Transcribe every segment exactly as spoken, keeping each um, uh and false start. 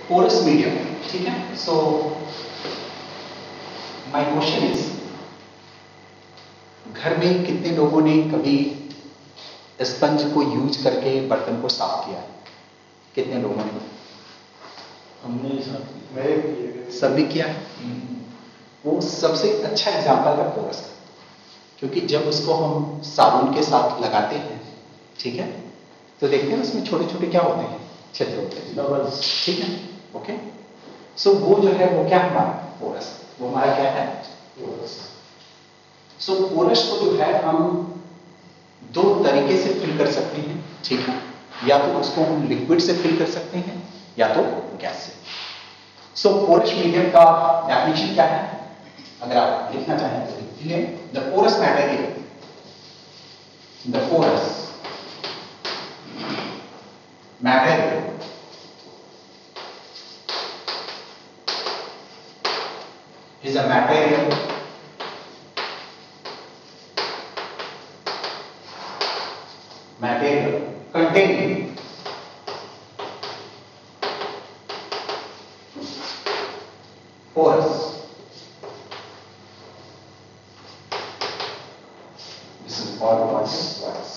porous medium, ठीक है। So my question is, घर में कितने लोगों ने कभी स्पंज को यूज करके बर्तन को साफ किया है? कितने लोगों ने? हमने साथ सभी किया है। वो सबसे अच्छा एग्जाम्पल है पोरस का, क्योंकि जब उसको हम साबुन के साथ लगाते हैं, ठीक है, तो देखते हैं उसमें छोटे छोटे क्या होते हैं, छिद्र होते हैं, बबल्स, ठीक है, ओके। सो वो जो है वो क्या हमारा पोरस, वो हमारा क्या है पोरस। सो पोरस को जो है हम दो तरीके से फिल कर सकते हैं, ठीक है, या तो उसको हम लिक्विड से फिल कर सकते हैं या तो गैस से। सो पोरस मीडियम का डेफिनेशन क्या है, अगर आप लिखना चाहें तो लिखिए, the porous material, the porous material is a material material containing porous. This is all porous wax.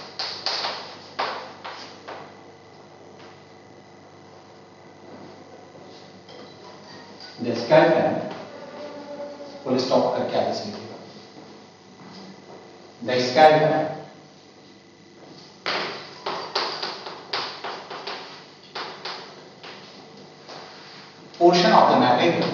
The skeleton full stop करके आगे से लिखिएगा, the skeleton portion of the material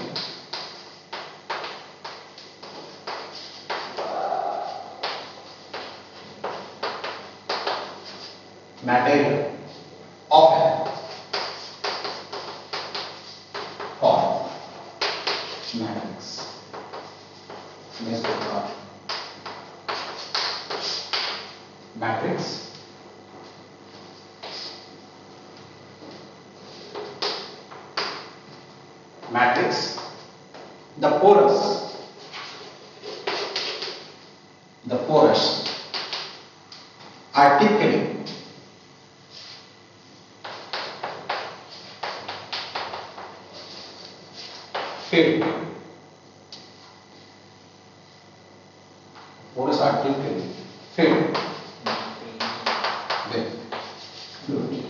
material of an or matrix. Matrix matrix the porous the porous are typically filled porous are typically filled with fluid.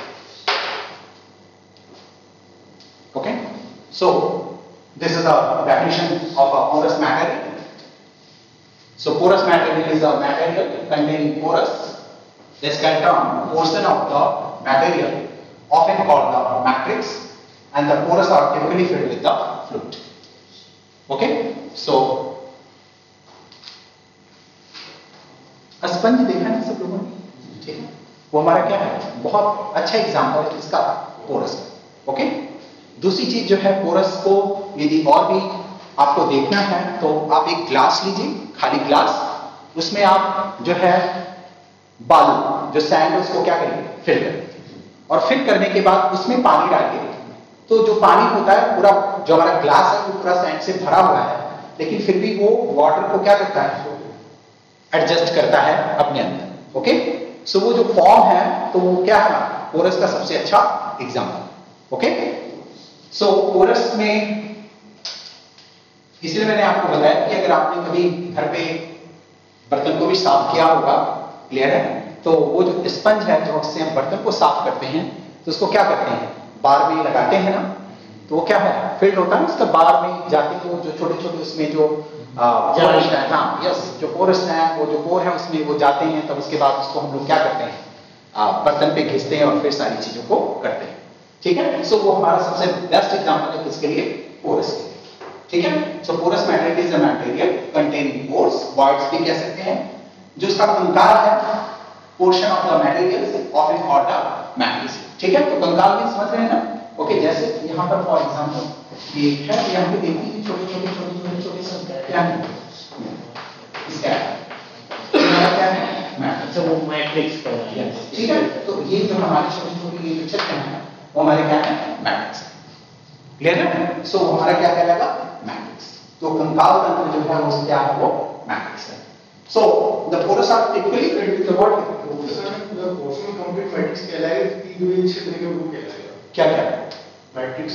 Okay, so this is the definition of a porous material. So porous material is a material containing porous, the skeleton portion of the material often called the matrix, and the porous are typically filled with the fluid. Okay, so sponge देखा है सब लोगों ने, ठीक है, वो हमारा क्या है, बहुत अच्छा एग्जांपल है किसका, पोरस का। ओके, दूसरी चीज जो है पोरस को यदि और भी आपको देखना है तो आप एक ग्लास लीजिए, खाली ग्लास, उसमें आप जो है बालू जो सैंड है उसको क्या करेंगे, फिल करेंगे, और फिल करने के बाद उसमें पानी डालिए, तो जो पानी होता है पूरा जो हमारा ग्लास है वो पूरा सैंड से भरा हुआ है, लेकिन फिर भी वो वाटर को क्या करता है, एडजस्ट करता है अपने अंदर। ओके, सो वो जो फॉर्म है तो वो क्या है, पोरस का सबसे अच्छा एग्जांपल। ओके, सो पोरस में इसलिए मैंने आपको बताया कि अगर आपने कभी घर पे बर्तन को भी साफ किया होगा, क्लियर है, तो वो जो स्पंज है जो उससे हम बर्तन को साफ करते हैं तो उसको क्या करते हैं, बार में लगाते हैं ना, तो वो क्या है, फिल्ड होता है, उसका बार में जाते हैं जो छोटे छोटे उसमें जो पोरस है, हाँ यस, जो पोरस है वो जो पोर है उसमें वो जाते हैं, तब उसके बाद उसको हम लोग क्या करते हैं, आ, बर्तन पे घिसते हैं और फिर सारी चीजों को करते हैं। ठीक है, सो वो हमारा सबसे बेस्ट एग्जांपल है किसके लिए, पोरस के लिए। ठीक है, so porous material is a material containing pores, voids भी कह सकते हैं, जो इसका कंकाल है, portion of the material often called the matrix. ठीक है, तो कंकाल भी समझ रहे हैं ना। ओके, जैसे यहाँ पर फॉर एग्जांपल ये है, यहाँ पे देखिए छोटे छोटे छोटे छोटे छोटे सब क्या है, इसका क्या है, मैट्रिक्स, वो मैट्रिक्स का है। ठीक है, तो ये जो हमारे छोटे छोटे ये जो चित्र हैं वो हमारे क्या है, मैट्रिक्स है। क्लियर है, सो हमारा क्या कहलाएगा, मैट्रिक्स। तो कंकाल तंत्र जो है वो क्या है, वो मैट्रिक्स है। So the porous are typically filled with the what, portion complete matrix कहलाएगा कि जो ये क्षेत्र के वो कहलाएगा, क्या क्या मैट्रिक्स मैट्रिक्स,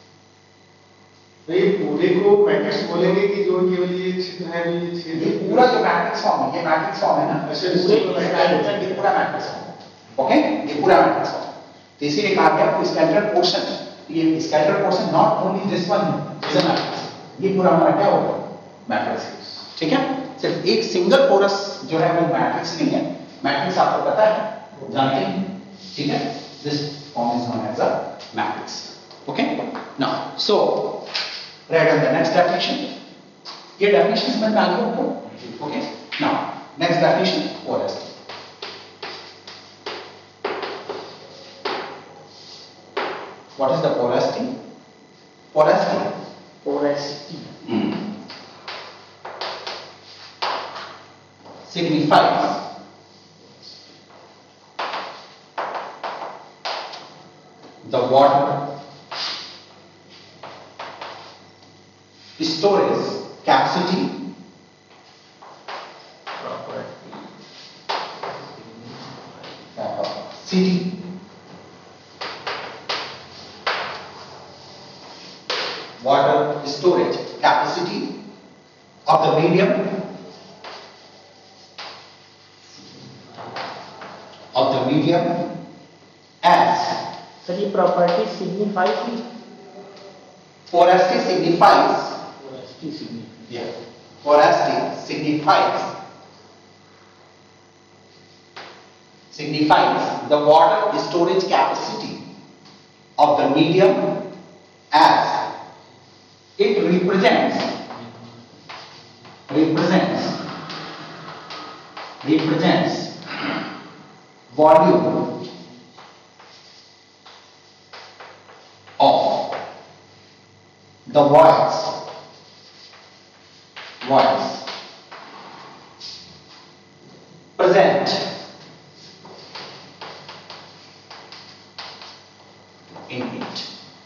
तो ये पूरे को मैट्रिक्स बोलेंगे कि जो केवल ये छिद्र है, जो ये छेद ये पूरा जो मैट्रिक्स फॉर्म है, ये मैट्रिक्स फॉर्म है ना, अच्छा, पूरे इसको स्केलेटन ये पूरा मैट्रिक्स फॉर्म, ओके, ये पूरा मैट्रिक्स फॉर्म। तो इसीलिए कहा गया कि स्केलेटल पोर्शन, ये skeletal portion not only this one is a matrix, ये पूरा हमारा क्या होगा, मैट्रिक्स, ठीक है। सिर्फ एक सिंगल पोरस जो है वो मैट्रिक्स नहीं है, मैट्रिक्स आपको पता है, जानते हैं, ठीक है। This form is known as a matrix, okay. Now so write on the next definition, ये डेफिनेशन समझ में आ गई आपको, okay. Now next definition, porous. What is the porosity? Porosity. Porosity. Mm. Signifies the water storage capacity capacity water storage capacity of the medium of the medium as Sir, ये property signifies ही porosity signifies porosity signifies yeah porosity signifies signifies the water storage capacity of the medium as it represents represents represents volume of the voids voids present in it.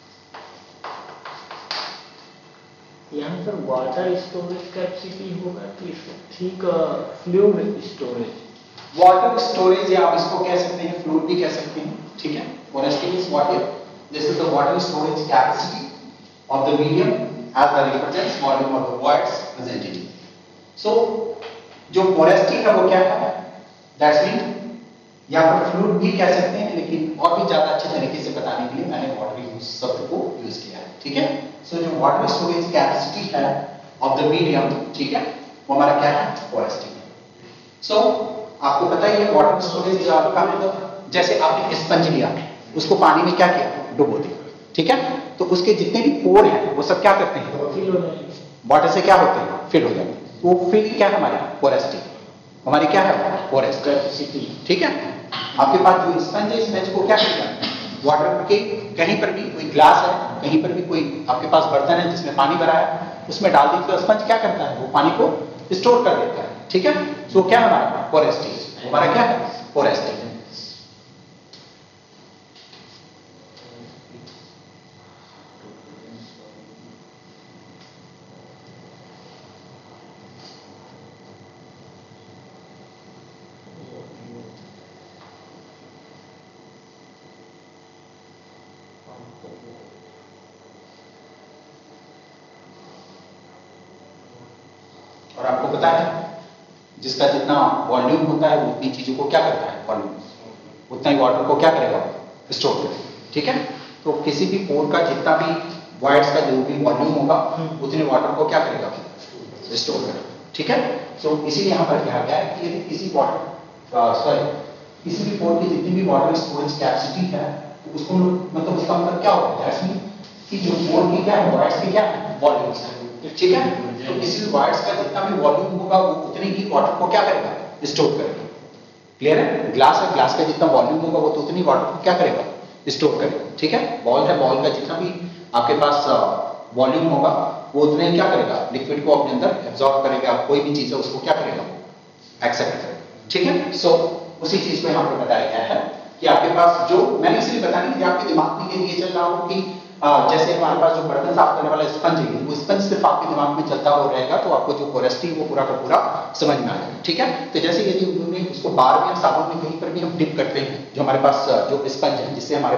यहाँ पर water storage capacity होगा तो इसको ठीक fluid storage water storage या आप इसको कह सकते हैं फ्लूइड भी कह सकते हैं, ठीक है। Porosity is water, this is the water storage capacity of the medium as the represents volume of the voids present in it. So जो पोरोसिटी है वो क्या है, दैट्स मीन या पर फ्लूइड भी कह सकते हैं, लेकिन और भी ज्यादा अच्छे तरीके से बताने के लिए मैंने वाटर यूज शब्द को यूज किया है, ठीक है। सो so, जो वाटर स्टोरेज कैपेसिटी है ऑफ द मीडियम, ठीक है, वो हमारा क्या है, पोरोसिटी है। सो आपको पता ही है वाटर स्टोरेज का मतलब, जैसे आपने स्पंज लिया, उसको पानी में क्या किया, डुबो दिया, ठीक है, तो उसके जितने भी पोर हैं वो सब क्या करते हैं, फिल हो जाएंगे, वाटर से क्या होते हैं, फिल हो जाते हैं। तो वो फिल क्या है हमारी, पोरोसिटी हमारी क्या है, पोरोसिटी कैपेसिटी, ठीक है। आपके पास जो स्पंज है, स्पंज को क्या करता है, वाटर के कहीं पर भी कोई ग्लास है, कहीं पर भी कोई आपके पास बर्तन है जिसमें पानी भरा है, उसमें डाल दी तो स्पंज क्या करता है, वो पानी को स्टोर कर देता है, ठीक है। तो क्या हमारा पोरोसिटी, हमारा क्या है, पोरोसिटी। और आपको पता है जिसका जितना वॉल्यूम होता है वो उतनी चीजों को क्या करता है, वॉल्यूम उतना ही वाटर को क्या करेगा, स्टोर करेगा, ठीक है। तो किसी भी पोर का जितना भी वॉइड्स का जो भी वॉल्यूम होगा उतने वाटर को क्या करेगा, स्टोर करेगा, ठीक है। सो इसीलिए यहाँ पर कहा गया है कि यदि किसी वाटर सॉरी किसी भी पोर की जितनी भी वाटर स्टोरेज कैपेसिटी है तो उसको मतलब उसका मतलब क्या होता है कि जो पोर की क्या है, वॉइड्स की क्या है, वॉल्यूम्स है, ठीक है। तो किसी भी वॉइड्स का जितना भी वॉल्यूम होगा वो उतनी ही वाटर को क्या करेगा, स्टोर करेगा, क्लियर है। ग्लास है, ग्लास का जितना वॉल्यूम होगा वो तो उतनी वाटर को क्या करेगा, स्टोर करेगा, ठीक है। बॉल है, बॉल का जितना भी आपके पास वॉल्यूम होगा वो उतने ही क्या करेगा, लिक्विड को अपने अंदर एब्जॉर्ब करेगा, कोई भी चीज है उसको क्या करेगा, एक्सेप्ट करेगा, ठीक है। सो उसी चीज को यहाँ पर बताया गया है कि आपके पास जो मैंने इसलिए बताया कि आपके दिमाग में ये चल रहा हो कि आ, जैसे हमारे पास जो बर्तन साफ करने वाला स्पंज है, वो स्पंज सिर्फ आपके दिमाग में चलता हो रहेगा तो आपको जो पोरोसिटी वो पूरा का पूरा समझ में आ जाएगा, ठीक है। तो जैसे यदि उन्होंने उसको बार में साबुन में कहीं पर भी हम डिप करते हैं, जो हमारे पास जो स्पंज है जिससे हमारे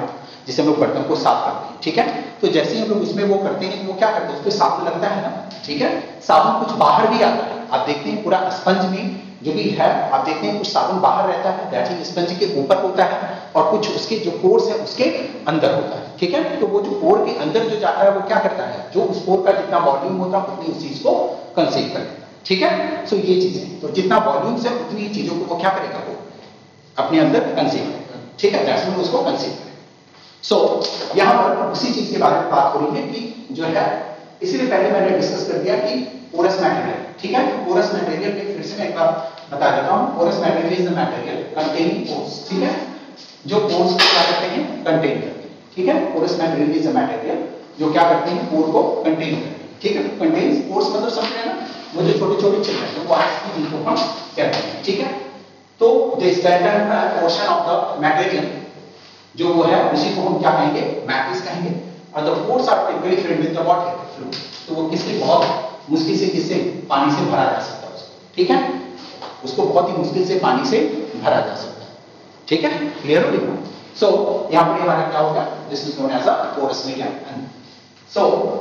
जिसे हम लोग बर्तन को साफ करते हैं, ठीक है। तो जैसे ही हम लोग उसमें वो करते हैं, वो क्या करते हैं, उस पर साबुन लगता है ना, ठीक है। साबुन कुछ बाहर भी आता है, आप देखते हैं पूरा स्पंज में जो भी है, आप देखते हैं कुछ साबुन बाहर रहता है, दैट इज स्पंज के ऊपर होता है, और कुछ उसके जो पोर्स है उसके अंदर होता है, ठीक है। तो वो जो पोर के अंदर जो जाता है वो क्या करता है, जो उस पोर का जितना वॉल्यूम होता है उतनी उस चीज को कंसीव कर लेता है, ठीक है। सो ये चीजें, तो जितना वॉल्यूम से उतनी चीजों को वो क्या करेगा, वो अपने अंदर कंसीव करेगा, ठीक है, दैट्स मीन उसको कंसीव करेगा। सो so, यहां पर उसी चीज के बारे में बात हो रही है कि जो है, इसीलिए पहले मैंने डिस्कस कर दिया कि पोरस मटेरियल, ठीक है। पोरस मटेरियल में फिर से मैं एक बार बता देता हूं, porous material is the material containing pores, ठीक है, जो पोर्स को क्या करते हैं, कंटेन करते हैं, ठीक है। Porous material is the material जो क्या करते हैं, पोर को कंटेन करते हैं, ठीक है। कंटेन्स पोर्स मतलब समझ रहे हैं ना, वो जो छोटे छोटे छिद्र हैं, वो वायर्स की जिनको हम कहते हैं, ठीक है। तो the standard portion of the material जो वो है उसी को हम क्या कहेंगे, मैट्रिक्स कहेंगे, और the pores are typically filled with the water fluid, तो वो किससे बहुत मुश्किल से किससे पानी से भरा जा सकता है उसको, ठीक है, उसको बहुत ही मुश्किल से पानी से भरा जा सकता है, ठीक है, क्लियर हो गया। सो यहां पर हमारा क्या होगा, this is known as a porous medium. So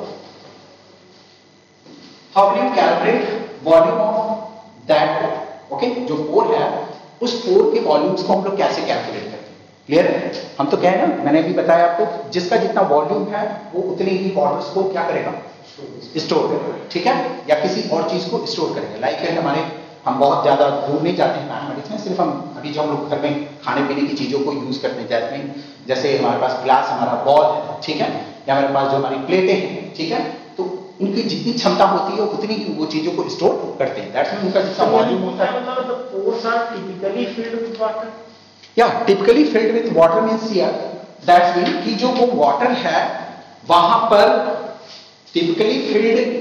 how will you calculate volume of that pore, okay, जो पोर है उस पोर के वॉल्यूम्स को हम लोग कैसे कैलकुलेट करते हैं, क्लियर है। हम तो कहे ना, मैंने अभी बताया आपको, जिसका जितना वॉल्यूम है वो उतनी ही वाटर्स को क्या करेगा, स्टोर करेगा, ठीक है, या किसी और चीज को स्टोर करेगा। लाइक है हमारे, हम बहुत ज्यादा दूर नहीं जाते हैं मैथमेटिक्स में, सिर्फ हम अभी जो हम लोग घर में खाने पीने की चीजों को यूज करते हैं, जैसे जैसे हमारे पास ग्लास, हमारा बॉल है, ठीक है, या हमारे पास जो हमारी प्लेटें हैं, ठीक है, तो उनकी जितनी क्षमता होती है उतनी ही वो चीजों को स्टोर करते हैं, दैट्स मीन उनका जितना वॉल्यूम होता है। मतलब the pores are typically filled with water, या typically filled with water means here that's mean कि जो वो वाटर है वहां पर typically filled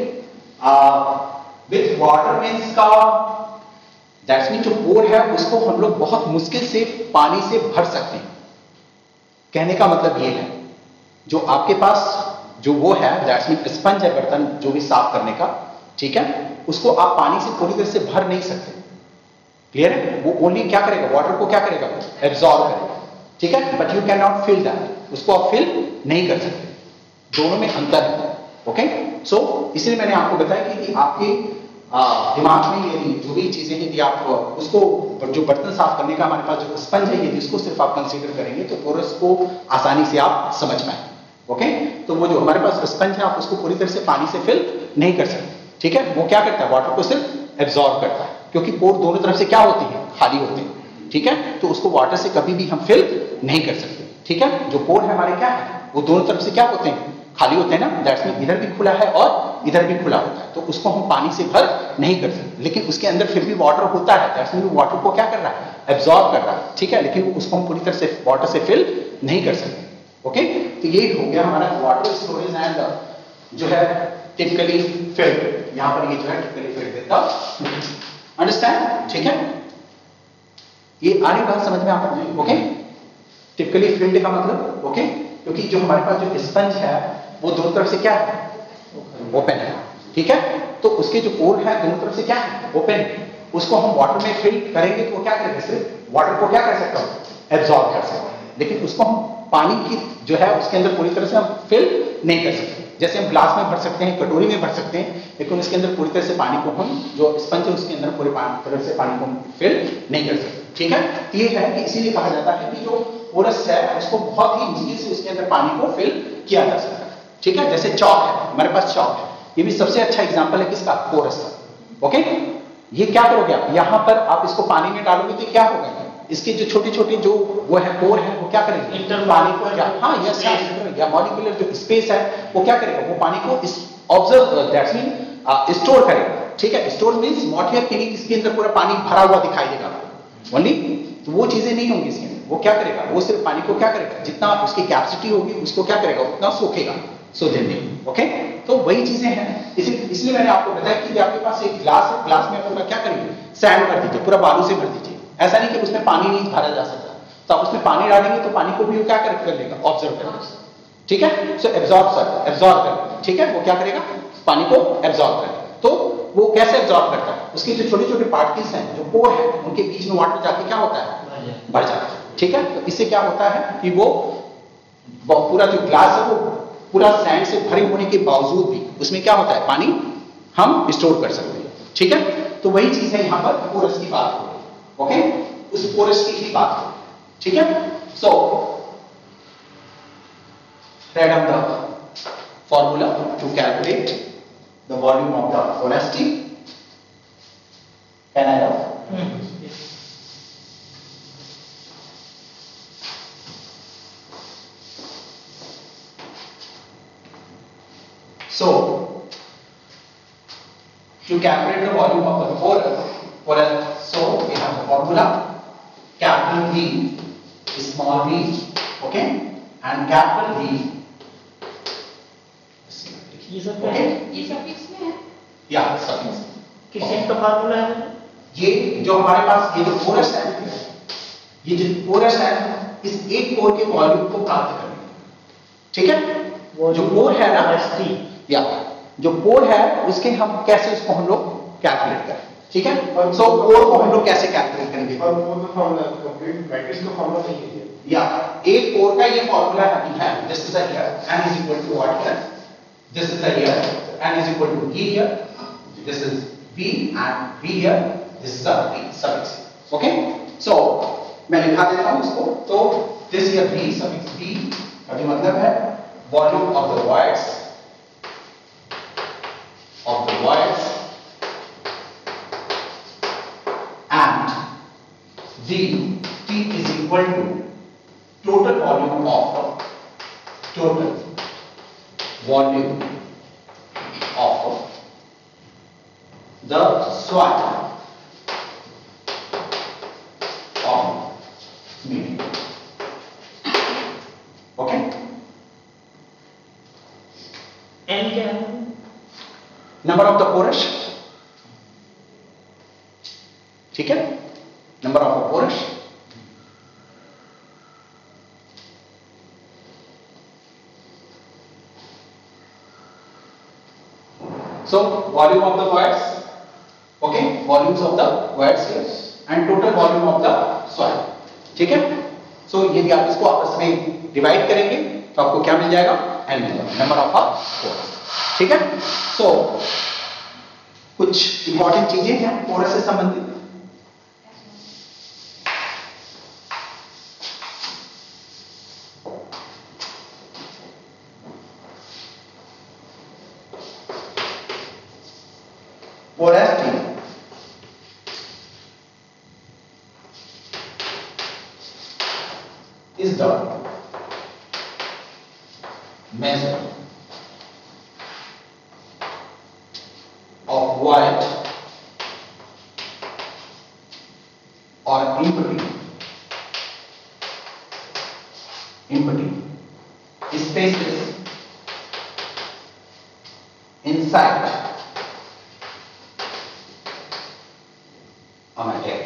with water means का दैट्स मीन जो पोर है उसको हम लोग बहुत मुश्किल से पानी से भर सकते हैं। कहने का मतलब ये है, जो आपके पास जो वो है दैट्स मीन स्पंज है, बर्तन जो भी साफ करने का, ठीक है, उसको आप पानी से पूरी तरह से भर नहीं सकते, क्लियर है। वो ओनली क्या करेगा, वाटर को क्या करेगा, एब्जॉर्ब करेगा, ठीक है, but you can not fill that, उसको आप फिल नहीं कर सकते, दोनों में अंतर है, ओके। सो इसलिए मैंने आपको बताया कि, कि आपके आ, दिमाग में यदि जो भी चीजें यदि आप उसको जो बर्तन साफ करने का हमारे पास जो स्पंज है, यदि उसको सिर्फ आप कंसीडर करेंगे तो पोरस को आसानी से आप समझ पाएंगे, ओके। तो वो जो हमारे पास स्पंज है आप उसको पूरी तरह से पानी से फिल नहीं कर सकते, ठीक है, वो क्या करता है, वाटर को सिर्फ एब्जॉर्ब करता है, क्योंकि पोर दोनों तरफ से क्या होती है, खाली होते हैं, ठीक है, तो उसको वाटर से कभी भी हम फिल नहीं कर सकते, ठीक है। जो पोर है हमारे क्या है, वो दोनों तरफ से क्या होते हैं, खाली होते हैं ना, दैट्स मीन इधर भी खुला है और इधर भी खुला होता है, तो उसको हम पानी से भर नहीं कर सकते, लेकिन उसके अंदर फिर भी वाटर होता है, दैट्स मीन वाटर को क्या कर रहा है, एब्जॉर्ब कर रहा है, ठीक है, लेकिन उसको हम पूरी तरह से वाटर से फिल नहीं कर सकते, ओके। तो ये हो गया हमारा वाटर स्टोरेज एंड जो है टिपिकली फिल्ड, यहां पर ये जो है टिपिकली फिल्ड देता, अंडरस्टैंड, ठीक है, ये आने बात समझ में आता है, ओके। टिपिकली फिल्ड का मतलब, ओके, क्योंकि जो हमारे पास जो स्पंज है वो दोनों तरफ से क्या है, ओपन है, ठीक है, तो उसके जो पोर है दोनों तरफ से क्या है, ओपन है, उसको हम वाटर में फिल करेंगे तो वो क्या करेगा, सिर्फ वाटर को क्या कर सकता हूं, एब्जॉर्ब कर सकता है, लेकिन उसको हम पानी की जो है उसके अंदर पूरी तरह से हम फिल नहीं कर सकते। जैसे हम ग्लास में भर सकते हैं, कटोरी में भर सकते हैं, लेकिन उसके अंदर पूरी तरह से पानी को हम जो स्पंज है उसके अंदर पूरी तरह से पानी को हम फिल नहीं कर सकते, ठीक है। ये है कि इसीलिए कहा जाता है कि जो पोरस है उसको बहुत ही मुश्किल से उसके अंदर पानी को फिल किया जा सकता है, ठीक है। जैसे चौक है, हमारे पास चौक है, ये भी सबसे अच्छा एग्जांपल है किसका, पोरस का, ओके। ये क्या करोगे आप, यहां पर आप इसको पानी में डालोगे तो क्या होगा, इसके जो छोटे छोटे जो वो है पोर है वो क्या करेंगे, पानी को क्या, हाँ यस या मॉलिक्यूलर जो स्पेस है वो क्या करेगा, वो पानी को ऑब्जर्व दैट्स मीन स्टोर करेगा, ठीक है। स्टोर मींस नॉट हियर कि इसके अंदर पूरा पानी भरा हुआ दिखाई देगा ओनली, तो वो चीजें नहीं होंगी इसके अंदर, वो क्या करेगा, वो सिर्फ पानी को क्या करेगा, जितना उसकी कैपेसिटी होगी उसको क्या करेगा, उतना सोखेगा, सो देंगे, ओके। तो वही चीजें हैं, इसलिए मैंने आपको बताया कि आपके पास एक ग्लास है, ग्लास में आप क्या करेंगे, सैंड भर दीजिए, पूरा बालू से भर दीजिए, ऐसा नहीं कि उसमें पानी नहीं भरा जा सकता, तो आप उसमें पानी डालेंगे तो पानी को भी वो क्या कर लेगा, ऑब्जर्व करेगा, ठीक है। सो एब्जॉर्ब सर एब्जॉर्ब करेगा, ठीक है, वो क्या करेगा, पानी को एब्जॉर्ब करेगा। तो वो कैसे एब्जॉर्ब करता है, उसके जो छोटे छोटे पार्टिकल्स हैं जो पोर है उनके बीच में वाटर जाके क्या होता है, भर जाता है, ठीक है। तो इससे क्या होता है कि वो पूरा जो ग्लास है वो पूरा सैंड से भरे होने के बावजूद भी उसमें क्या होता है, पानी हम स्टोर कर सकते हैं। ठीक है, तो वही चीज है यहां पर पोरस की बात हो रही। ओके, उस पोरस की ही बात हो रही। ठीक है, सो write down the formula to calculate the volume of the porosity. Can I have? Hmm. Yes. So, to calculate the volume of the porous, porous, so we have the formula capital V, small v, okay, and capital V. ये सब क्या है? ये suffix में है? या suffix. किस चीज का फार्मूला है? ये जो हमारे पास ये जो पोरस है, ये जो पोरस है, इस एक पोर के वॉल्यूम को प्राप्त करने। ठीक है, वो जो पोर है ना, या जो पोर है उसके हम कैसे उसको हम लोग कैलकुलेट करें। ठीक है, सो पोर को हम लोग कैसे कैलकुलेट करेंगे? और वो तो फार्मूला कंप्लीट मैट्रिक्स का फार्मूला नहीं है या एक पोर का ये फार्मूला है, this is here n is equal to what here, this is here, n is equal to e here, this is v and v here, this is a v suffix. Okay, so मैं लिखा देता हूं इसको। तो this here v suffix v का जो मतलब है volume of the voids of the voids and v t is equal to total volume of total volume of the soil of medium. Okay, n क्या है? number of the porous। ठीक है, number of the porous। So volume of the voids, okay, volumes of the voids here and total volume of the soil। ठीक है, so यदि आप इसको आपस में डिवाइड करेंगे तो आपको क्या मिल जाएगा, n number of a porous. ठीक है, so कुछ इंपॉर्टेंट चीजें हैं पोरस से संबंधित। Porosity is the measure of void or empty empty spaces inside a material।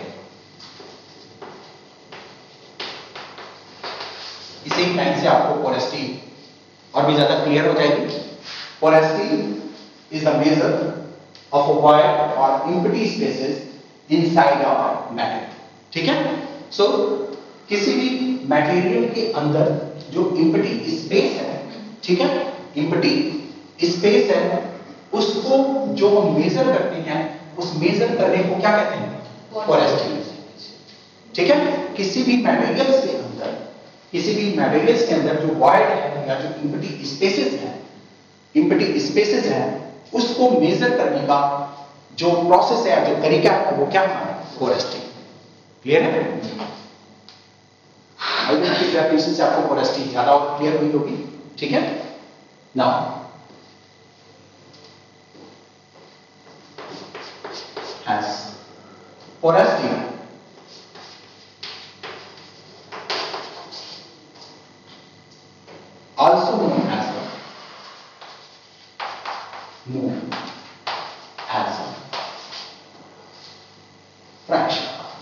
इसे एक लाइन से आपको पोरसिटी और भी ज्यादा क्लियर हो जाएगी। Porosity is the measure of a void or empty spaces inside a material। ठीक है, सो so, किसी भी मटेरियल के अंदर जो empty स्पेस है, ठीक है, empty स्पेस है, उसको जो हम मेजर करते हैं, उस मेजर करने को क्या कहते हैं, पोरसिटी। ठीक है, किसी भी मटेरियल्स के अंदर किसी भी मटेरियल्स के अंदर जो void है या जो empty स्पेसेस हैं empty स्पेसेस हैं उसको मेजर करने का जो प्रोसेस है, जो तरीका है, वो क्या है, पोरसिटी। क्लियर है? आई थिंक कि डेफिनेशन से आपको पोरसिटी ज्यादा और क्लियर हुई होगी। ठीक है, now has porosity also known as the known as a fraction।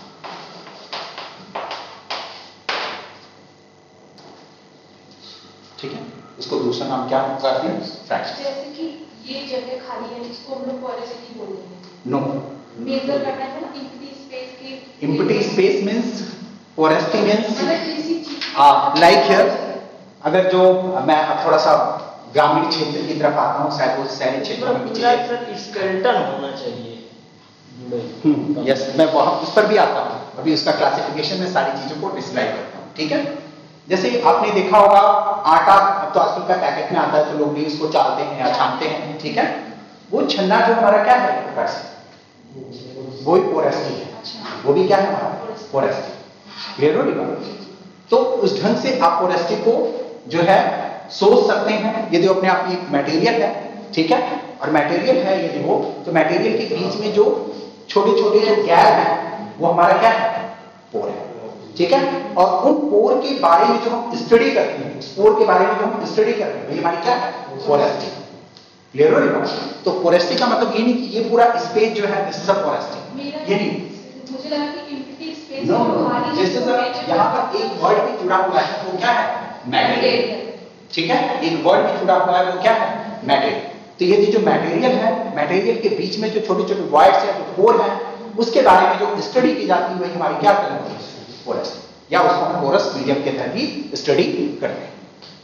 ठीक है, इसको दूसरा नाम क्या करते हैं, फ्रैक्शन। जैसे कि ये जगह खाली है, इसको हम लोग पोरोसिटी बोलते हैं। नो, मेजर करना है ना empty space की। empty space means porosity means मतलब किसी चीज uh, like here अगर जो मैं अब थोड़ा सा ग्रामीण क्षेत्र की तरफ आता हूँ, शायद वो शहरी क्षेत्रों में भी चीजें- सर स्केलेटन होना चाहिए। यस, मैं वहां उस पर भी आता हूँ, अभी उसका क्लासिफिकेशन में सारी चीजों को डिस्क्राइब करता हूँ, ठीक है। जैसे आपने देखा होगा आटा, अब तो आजकल का पैकेट में आता है तो लोग भी उसको चालते हैं या छानते हैं, ठीक है। वो छन्ना जो हमारा क्या है, वो ही पोरेसिटी है, वो भी क्या है हमारा पोरेसिटी, क्लियर हो रही बात। तो उस ढंग से आप पोरेसिटी को जो है सोच सकते हैं, यदि अपने आप में एक मटेरियल है, ठीक है, और मटेरियल है यदि वो, तो मटेरियल के बीच में जो छोटे छोटे जो गैप है वो हमारा क्या है, पोर है, ठीक है। और उन पोर के बारे में जो हम स्टडी करते हैं, उस पोर के बारे में जो हम स्टडी करते हैं, वही हमारी क्या है, पोरेसिटी, क्लियर हो रही बात। तो पोरेसिटी का मतलब ये नहीं कि ये पूरा स्पेस जो है दिस इज अ पोरेसिटी, ये नहीं, मुझे लगा कि एम्प्टी स्पेस नो और खाली जैसे जो यहाँ पर एक वर्ड भी जुड़ा हुआ है वो क्या है, मटेरियल, ठीक है। एक वर्ड भी जुड़ा हुआ है वो क्या है, मटेरियल। तो ये जो मटेरियल है, मटेरियल के बीच में जो छोटे छोटे वॉइड्स हैं, जो पोर हैं, उसके बारे में जो स्टडी की जाती है वही हमारी क्या कहलाती है, पोरस, या उसको हम पोरस मीडियम के तहत ही स्टडी करते हैं।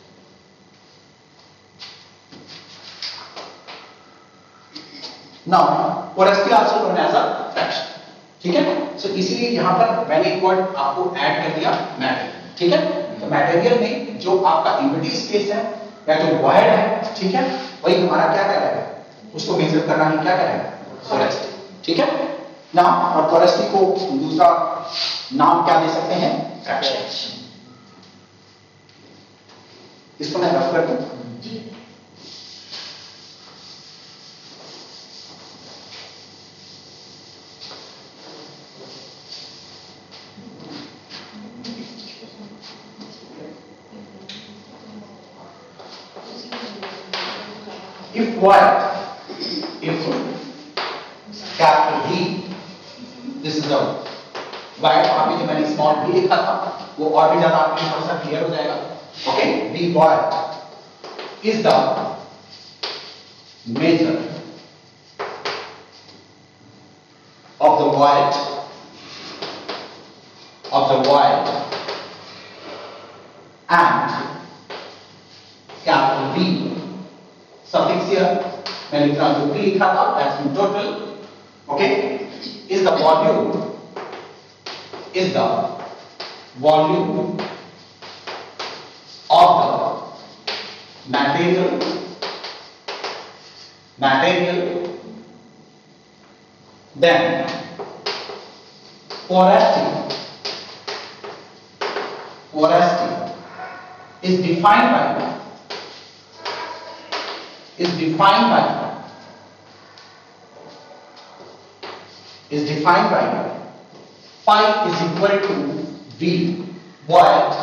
Now porosity also known as a fraction, ठीक है। सो इसीलिए यहां पर मैंने एक वर्ड आपको ऐड कर दिया, मटेरियल, ठीक है। तो मटेरियल में जो आपका एम्प्टी स्पेस है या जो वॉइड है, ठीक है, वही हमारा क्या कहलाएगा, उसको मेजर करना ही क्या कहलाएगा, पोरेसिटी, ठीक है ना। और पोरेसिटी को दूसरा नाम क्या दे सकते हैं, फ्रैक्शन। इसको मैं रफ कर दूं, if what if capital D, this is the why वहां पे जो मैंने स्मॉल b लिखा था वो और भी ज्यादा आपके लिए थोड़ा सा क्लियर हो जाएगा, okay. b what is the measure of the void of the void and capital B suffix here मैंने लिखा जो p लिखा था that's in total, okay, is the volume is the volume of the material material then porosity porosity is defined by is defined by is defined by phi is equal to V void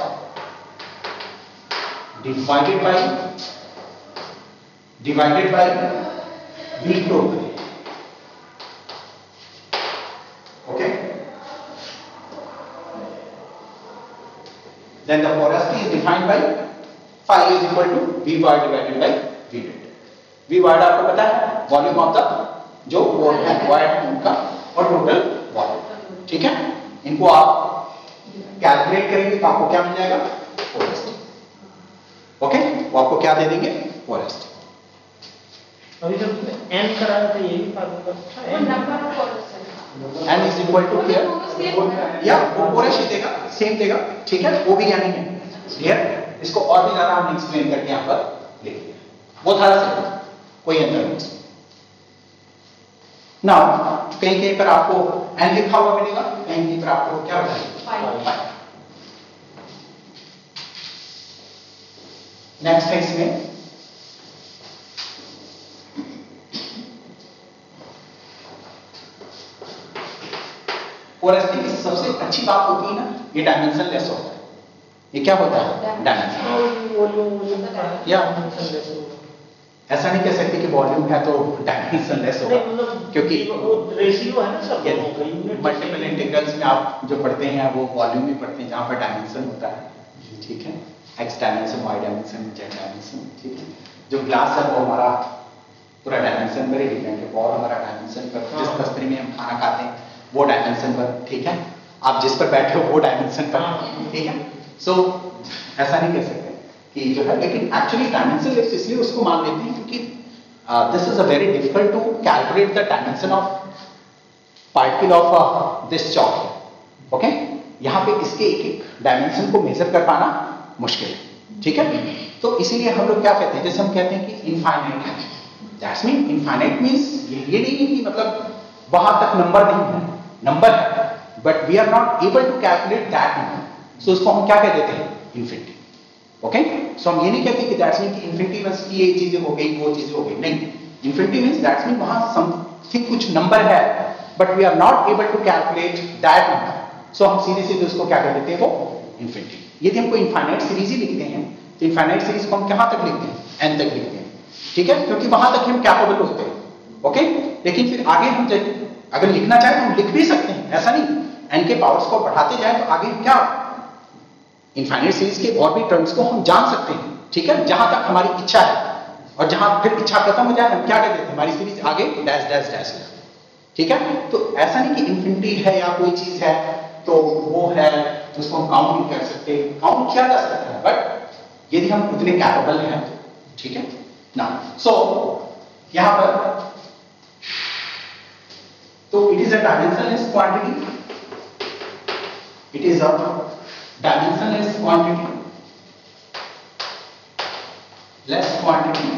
divided by divided by V total, okay. Then the porosity is defined by phi is equal to V void divided by V total. V void आपको पता है volume of the जो pore है, void है उनका, और total volume, ठीक है। इनको आप कैलकुलेट करेंगे तो आपको क्या मिल जाएगा, पोरेसिटी, ओके। वो आपको क्या दे देंगे, पोरेसिटी। अभी जब n कराया था ये भी फार्मूला था, वो number of porous n is equal to here, या वो पोरेसिटी देगा, सेम देगा, ठीक है, वो भी या नहीं है, क्लियर। इसको और भी ज्यादा हमने एक्सप्लेन करके यहाँ पर लिख दिया, वो था सिर्फ कोई अंतर नहीं। नाउ कहीं कहीं पर आपको n लिखा हुआ मिलेगा, कहीं कहीं पर आपको क्या बताएगा, नेक्स्ट है इसमें पोरेसिटी की सबसे अच्छी बात होती है ना, ये डायमेंशन लेस होता है। ये क्या होता है, डायमेंशन, या ऐसा नहीं कह सकते कि वॉल्यूम है तो डायमेंशन लेस होगा, क्योंकि रेशियो है ना सब, मल्टीपल इंटीग्रल्स में आप जो पढ़ते हैं वो वॉल्यूम भी पढ़ते हैं जहां पर डायमेंशन होता है, ठीक है, X dimension, Y dimension, Z dimension, ठीक है। जो ग्लास है वो हमारा पूरा डायमेंशन पर ही डिपेंड है, और हमारा डायमेंशन पर, जिस तस्तरी में हम खाना खाते हैं वो डायमेंशन पर, ठीक है, आप जिस पर बैठे हो वो डायमेंशन पर, ठीक है। सो ऐसा नहीं कह सकते कि जो है, लेकिन एक्चुअली डायमेंशनलेस इसलिए उसको मान लेते हैं क्योंकि this is a very difficult to calculate the dimension of particle of this chalk. Okay, यहाँ पे इसके एक एक डायमेंशन को मेजर कर पाना मुश्किल है, ठीक है। तो इसीलिए हम लोग क्या कहते हैं, जैसे हम कहते हैं कि इनफाइनाइट है, दैट्स मीन इनफाइनाइट मींस ये नहीं है कि मतलब वहां तक नंबर नहीं है, नंबर है but we are not able to calculate that number, so उसको हम क्या कह देते हैं, इन्फिनिटी। ओके, सो हम ये नहीं कहते कि दैट्स मीन कि इन्फिनिटी मींस कि ये चीजें हो गई वो चीजें हो गई, नहीं, इन्फिनिटी मींस दैट्स मीन वहां समथिंग कुछ नंबर है but we are not able to calculate that number, so हम सीधे सीधे उसको क्या कर देते हैं, वो इन्फिनिटी। यदि हमको इनफाइनाइट सीरीज ही लिखते हैं तो इनफाइनाइट सीरीज को हम कहां तक लिखते हैं, एन तक लिखते हैं, ठीक है, क्योंकि वहां तक हम कैपेबल होते हैं। ओके, लेकिन फिर आगे हम अगर लिखना चाहें तो हम लिख भी सकते हैं, ऐसा नहीं, एन के पावर्स को बढ़ाते जाए तो आगे क्या इनफाइनाइट सीरीज के और भी टर्म्स को हम जान सकते हैं, ठीक है, जहां तक हमारी इच्छा है, और जहां फिर इच्छा खत्म हो जाए हम क्या कर देते हैं, हमारी सीरीज आगे डैश डैश डैश है, ठीक है। तो ऐसा नहीं कि इन्फिनिटी है या कोई चीज है तो वो है उसको हम काउंट नहीं कर सकते, काउंट किया जा सकता है बट यदि हम उतने कैपेबल हैं, ठीक है ना। सो यहां पर तो it is a dimensionless quantity, it is a dimensionless quantity, less quantity,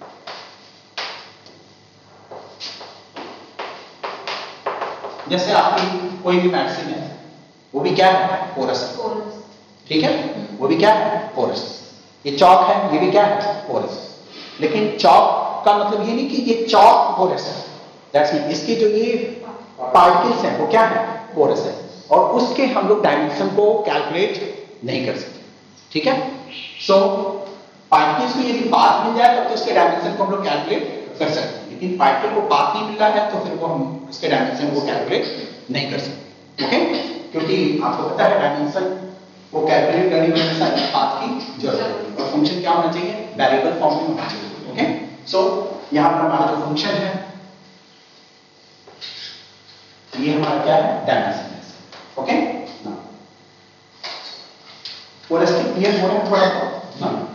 जैसे आपकी कोई भी मेडिसिन है वो भी क्या है, पोरस, ठीक है, वो भी क्या है, पोरस। ये चौक है, ये भी क्या है, पोरस। लेकिन चौक का मतलब ये नहीं कि ये चौक पोरस है, दैट्स मीन इसके जो ये पार्टिकल्स हैं वो क्या है, पोरस है, और उसके हम लोग डायमेंशन को कैलकुलेट नहीं कर सकते, ठीक है। सो पार्टिकल्स को यदि पाथ मिल जाए तब तो उसके डायमेंशन को हम लोग कैलकुलेट कर सकते हैं, लेकिन पार्टिकल को पाथ नहीं मिल रहा है तो फिर वो हम उसके डायमेंशन को कैलकुलेट नहीं कर सकते। ओके, क्योंकि आपको पता है डायमेंशन को कैलकुलेट करने के लिए पाथ की जरूरत है, और फंक्शन क्या होना चाहिए, वेरिएबल फॉर्म में होना चाहिए। ओके, सो यहां पर हमारा जो फंक्शन है ये हमारा क्या है, डायमेंशन। ओके, पोरसिटी क्लियर हो रहा है थोड़ा सा।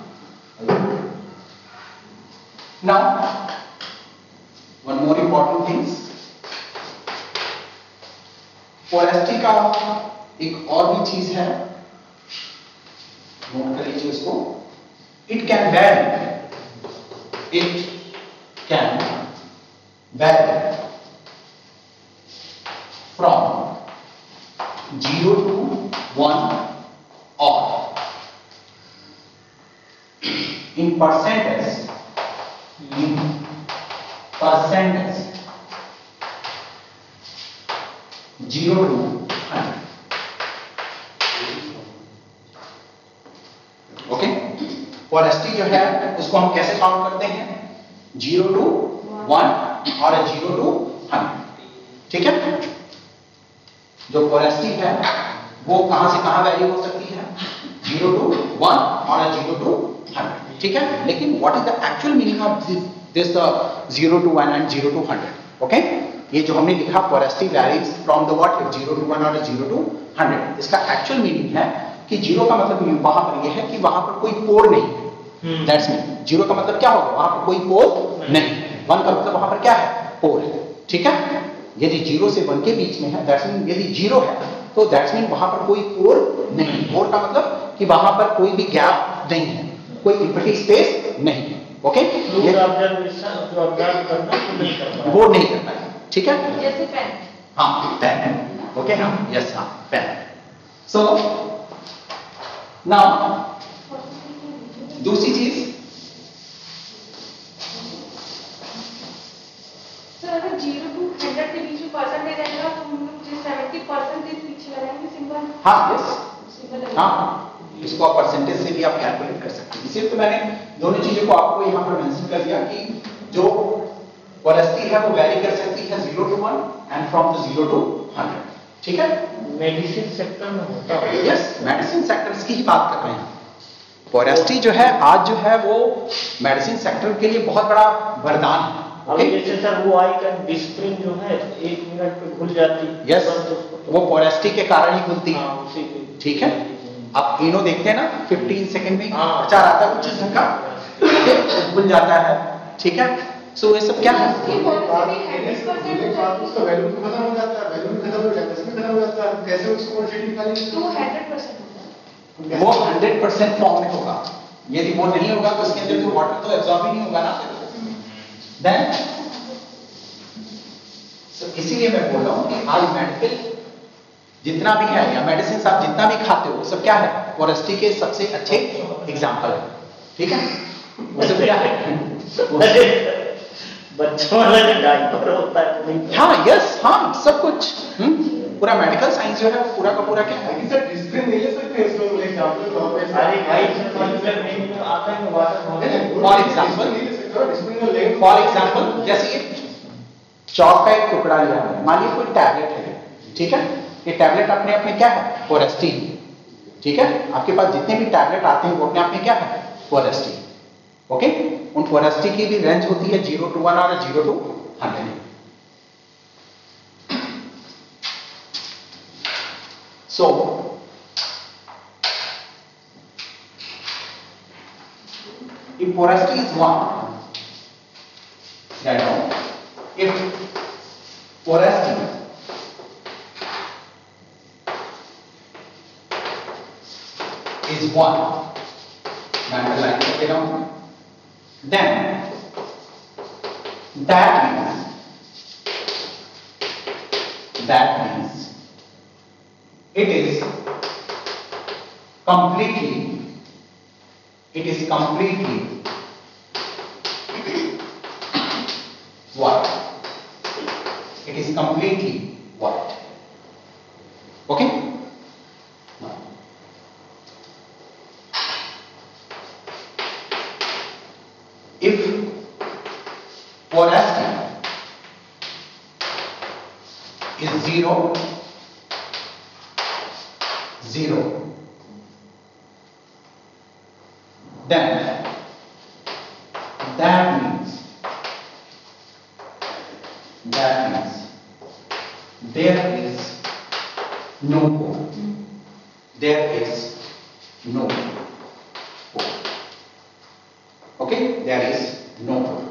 Now, one more important things, porosity का एक और भी चीज है, नोट कर लीजिए उसको, it can vary, it can vary from zero to one और in percentage, in percentage, zero to hundred. Okay, porosity जो है उसको हम कैसे काउंट करते हैं, जीरो टू वन और जीरो टू हंड्रेड, ठीक है। जो पोरसिटी है वो कहां से कहां वैरी हो सकती है, जीरो टू वन और जीरो टू हंड्रेड, ठीक है। लेकिन what is the actual meaning of this zero to one and zero to hundred. Okay, ये जो हमने लिखा porosity varies from the what, zero to one और जीरो टू हंड्रेड, इसका एक्चुअल मीनिंग है कि जीरो का मतलब वहां पर ये है कि वहां पर कोई पोर नहीं है, दैट्स मीन जीरो का मतलब क्या होगा, वहां पर कोई पोर नहीं, वन का मतलब वहां पर क्या है, पोर है, ठीक है। यदि जीरो से वन के बीच में है, दैट्स मीन यदि जीरो है तो दैट्स मीन वहां पर कोई पोर नहीं, पोर का मतलब कि वहां पर कोई भी गैप नहीं है, कोई एम्प्टी स्पेस नहीं है। ओके, ये ऑब्जर्वेशन जो ऑब्जर्व करना वो नहीं करना, वो नहीं करना है, ठीक है, जैसे पेन, हाँ पेन, ओके, हाँ यस, हाँ पेन। सो नाउ दूसरी चीज, सर अगर जीरो टू हंड्रेड के बीच में परसेंटेज आएगा तो हम लोग जो सेवेंटी परसेंटेज पीछे लगाएंगे सिंबल, हाँ यस, सिंबल, हाँ इसको आप परसेंटेज से भी आप कैलकुलेट कर सकते हैं। इसलिए तो मैंने दोनों चीजों को आपको यहाँ पर मेंशन कर दिया कि जो पोरसिटी है वो वैरी कर सकती है zero to one and from the zero to hundred, ठीक है। मेडिसिन सेक्टर में होता है, यस, मेडिसिन सेक्टर्स की ही बात कर रहे हैं। पोरसिटी जो है आज जो है वो मेडिसिन सेक्टर के लिए बहुत बड़ा वरदान है। अभी जैसे सर वो आई का डिस्प्रिन जो है एक मिनट पे खुल जाती है, यस, वो पोरसिटी के कारण ही खुलती है, हाँ, उसी के, ठीक है। आप एनो देखते हैं ना, पंद्रह सेकंड में हाँ। प्रचार आता है कुछ चीजों का, खुल जाता है, ठीक है। सो ये सब क्या है, उसकी पोरोसिटी हंड्रेड परसेंट हो जाती उसका वैल्यू खत्म हो जाता है, वैल्यू खत्म हो जाता है, इसमें खत्म हो जाता है, कैसे उसको पोरोसिटी निकालेंगे? तो हंड्रेड परसेंट होता है। वो हंड्रेड परसेंट फॉर्म में होगा। यदि वो नहीं होगा तो उसके अंदर जो वाटर तो एब्जॉर्ब ही नहीं होगा ना। देन so, इसीलिए मैं बोल रहा हूं कि आज मेडिकल जितना भी है या मेडिसिन आप जितना भी खाते हो वो सब क्या है, पोरोसिटी के सबसे अच्छे एग्जांपल है, ठीक है। वो सब क्या है, बच्चों वाला जो डायपर होता है, हाँ यस हाँ सब कुछ, हम्म पूरा मेडिकल साइंस जो है पूरा का पूरा क्या है। लेकिन सर डिस्प्ले नहीं ले सकते इसको एग्जांपल तौर पे। अरे भाई मतलब नहीं तो आता है कि वाटर फॉर एग्जांपल नहीं ले सकते, डिस्प्ले का लेंथ फॉर एग्जांपल जैसे ये चौक का एक टुकड़ा लिया है, मान लीजिए कोई टैबलेट है, ठीक है। ये टैबलेट अपने आप में क्या है, पोरोसिटी, ठीक है। आपके पास जितने भी टैबलेट आते हैं वो अपने आप में क्या है, पोरोसिटी, ओके। उन पोरोसिटी की भी रेंज होती है जीरो टू वन और zero to hundred. So if porosity is one, then if porosity is one, मैं underline करके रहा, then that means that means it is completely it is completely white. It is completely white. Okay? Now, if porosity is zero, zero, then that means that means there is no pore. There is no pore. Okay, there is no pore.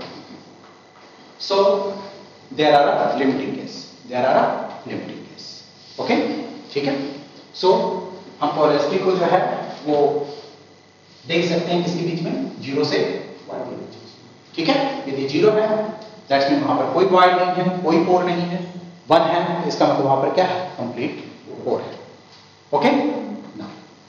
So there are a limiting case. There are a limiting case. Okay, ठीक है। So हम porosity को जो है वो देख सकते हैं किसके बीच में, जीरो से वन के बीच में, ठीक है। यदि जीरो है दैट्स मीन वहां पर कोई वॉइड नहीं है, कोई पोर नहीं है। वन है इसका मतलब वहां पर क्या है, कंप्लीट पोर है। ओके ना,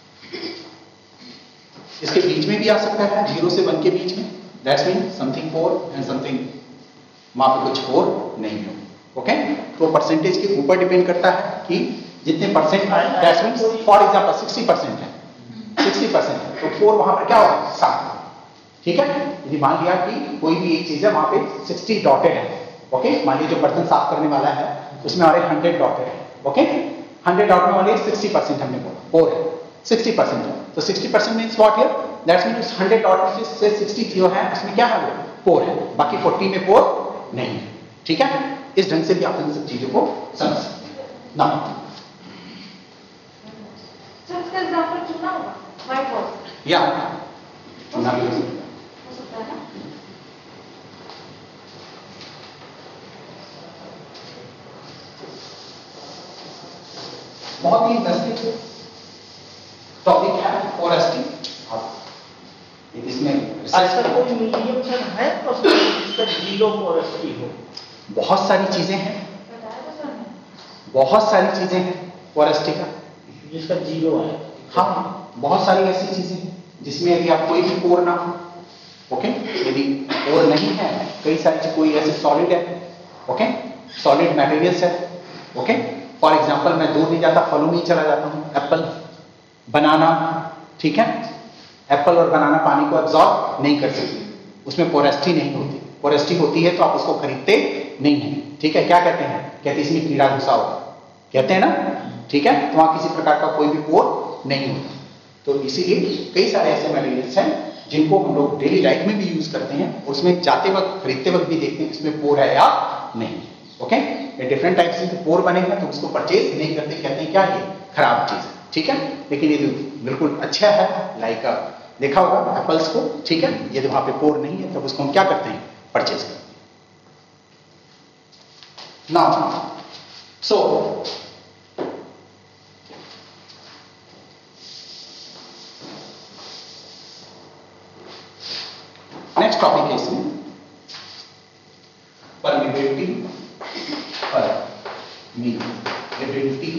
इसके बीच में भी आ सकता है, जीरो से वन के बीच में, that's mean something pore and something वहां पर कुछ पोर नहीं हो। ओके, तो परसेंटेज के ऊपर डिपेंड करता है कि जितने percent, that's mean for example sixty percent है, सिक्सटी परसेंट है तो फोर वहां पर क्या होगा, सात, ठीक है। यदि मान लिया कि कोई भी एक चीज है वहां पे सिक्सटी डॉटेड है, ओके। मान लीजिए जो बर्तन साफ करने वाला है उसमें हमारे हंड्रेड डॉटेड है, ओके। हंड्रेड डॉट वाले सिक्सटी परसेंट हमने बोला, फोर है, सिक्सटी परसेंट है तो sixty percent means what here, that's mean उस हंड्रेड डॉट से सिक्सटी जो है उसमें क्या है, वो फोर है, बाकी फोर्टी में फोर नहीं है, ठीक है। इस ढंग से भी आप इन सब चीजों को समझ सकते हैं ना। सर इसका एग्जांपल चुना होगा, व्हाइट बोर्ड या चुना भी हो सकता है ना। बहुत ही इंटरेस्टिंग टॉपिक है पोरोसिटी। इसमें अच्छा कोई मीडियम सर है तो इसका जीरो पोरोसिटी हो? बहुत सारी चीजें हैं, बताया था सर ने, बहुत सारी चीजें हैं पोरोसिटी का, जिसका जीरो है। हाँ बहुत सारी ऐसी चीजें हैं जिसमें यदि आप कोई भी पोर ना हो, ओके। यदि पोर नहीं है, कई सारी कोई ऐसे सॉलिड है, ओके, सॉलिड मटेरियल्स है, ओके। फॉर एग्जांपल मैं दूर नहीं जाता, फलों में ही चला जाता हूं, एप्पल, बनाना, ठीक है। एप्पल और बनाना पानी को एब्जॉर्ब नहीं कर सकते, उसमें पोरोसिटी नहीं होती। पोरोसिटी होती है तो आप उसको खरीदते नहीं है, ठीक है। क्या कहते हैं, कहते हैं इसमें कीड़ा घुसा होगा, कहते हैं ना, ठीक है। तो वहां किसी प्रकार का कोई भी पोर नहीं होता। तो इसीलिए कई सारे ऐसे मटेरियल्स हैं जिनको हम लोग डेली लाइफ में भी यूज करते हैं, उसमें जाते वक्त खरीदते वक्त भी देखते हैं कि इसमें पोर है या नहीं, ओके। ये डिफरेंट टाइप से पोर बने हैं तो उसको परचेज नहीं करते, कहते हैं क्या ये खराब चीज है। ठीक है। लेकिन ये बिल्कुल अच्छा है, लाइक देखा होगा एप्पल्स को, ठीक है। यदि वहां पे पोर नहीं है तब उसको हम क्या करते हैं, परचेज करते हैं। नाउ सो नेक्स्ट टॉपिक है इसमें परमिबिलिटी, परमिबिलिटी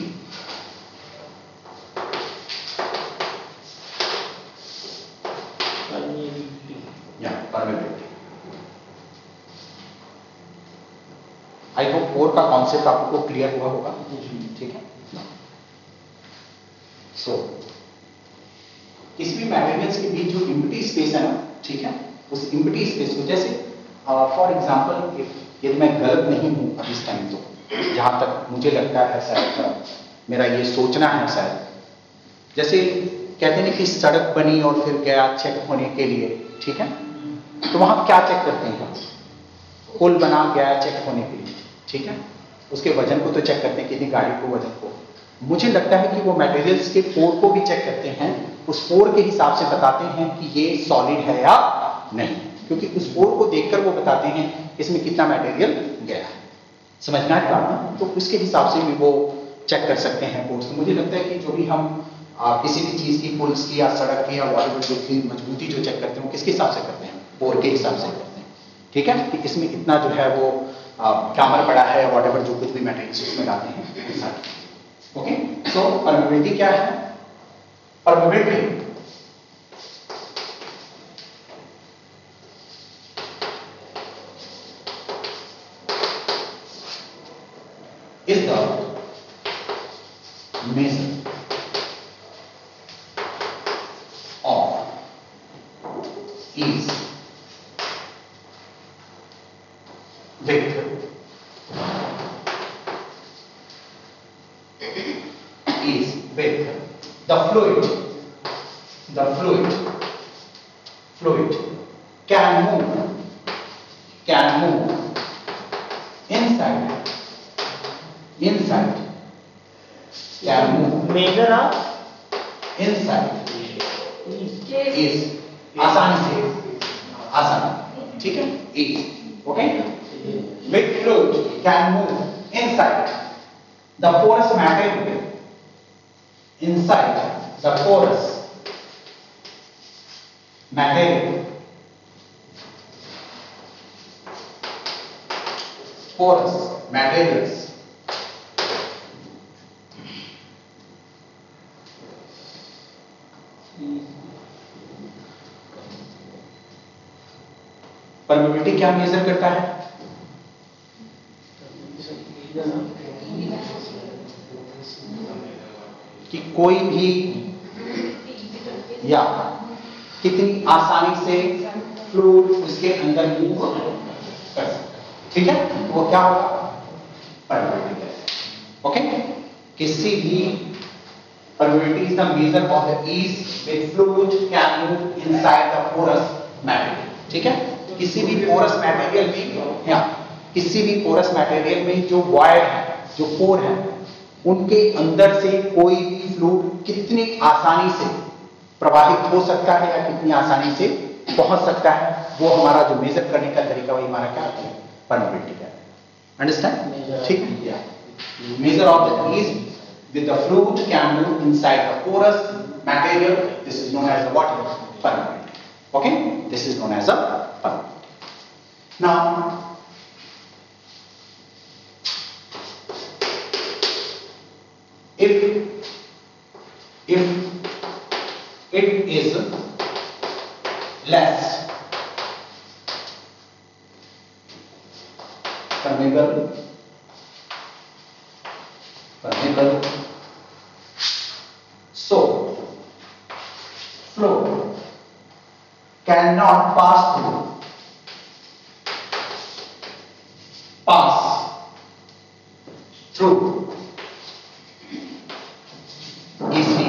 या परमिबिलिटी। आई होप पोर का कॉन्सेप्ट आपको क्लियर हुआ होगा, ठीक है। सो so, किसी भी मैटेरियल्स के बीच जो एम्प्टी स्पेस है ना, ठीक है, उस एम्प्टी स्पेस को जैसे फॉर एग्जांपल यदि मैं गलत नहीं हूं अभी इस टाइम, तो जहां तक मुझे लगता है शायद मेरा ये सोचना है शायद, जैसे कहते हैं कि सड़क बनी और फिर गया चेक होने के लिए, ठीक है। तो वहां क्या चेक करते हैं, पुल बना गया चेक होने के लिए, ठीक है। उसके वजन को तो चेक करते हैं, कितनी गाड़ी को वजन को। मुझे लगता है कि वो मटेरियल्स के पोर को भी चेक करते हैं, उस पोर के हिसाब से बताते हैं कि ये सॉलिड है या नहीं, क्योंकि उस पोर को देखकर वो बताते हैं इसमें कितना मटेरियल गया है। समझना है बात, तो उसके हिसाब से भी वो चेक कर सकते हैं पोर्स। तो मुझे लगता है कि जो भी हम आ, किसी भी चीज की, पुल्स की या सड़क की या वॉटर जो की मजबूती जो चेक करते हैं, वो किसके हिसाब से करते हैं, पोर के हिसाब से करते हैं, ठीक है। कि इसमें इतना जो है वो कैमर पड़ा है, वॉट एवर जो कुछ भी मटेरियल उसमें डालते हैं। ओके, सो परमिबिलिटी क्या है, permeability is the measure of ease with ease with the fluid the fluid fluid can move can move inside inside can move measure of inside is आसानी से आसानी, ठीक है, is okay with fluid can move inside the porous material inside the porous material porous materials permeability क्या measure करता है, कि कोई भी या कितनी आसानी से फ्लूइड उसके अंदर मूव कर सकता है, ठीक है। वो क्या होगा, परमिबिलिटी। ओके, किसी भी permeability is the measure of the ease with fluid can move inside the porous material, ठीक है। किसी भी पोरस मटेरियल में या किसी भी पोरस मटेरियल में जो वॉइड है, जो पोर है, उनके अंदर से कोई भी फ्लूइड कितनी आसानी से प्रवाहित हो सकता है या कितनी आसानी से पहुंच सकता है, वो हमारा जो मेजर करने का तरीका वही हमारा क्या है, परमिबिलिटी का। अंडरस्टैंड, ठीक है। Measure of the ease with the fluid can move inside the porous material, this is known as the what, permeability. Okay, this is known as a Now, if if it is less permeable permeable so flow cannot pass through pass through easily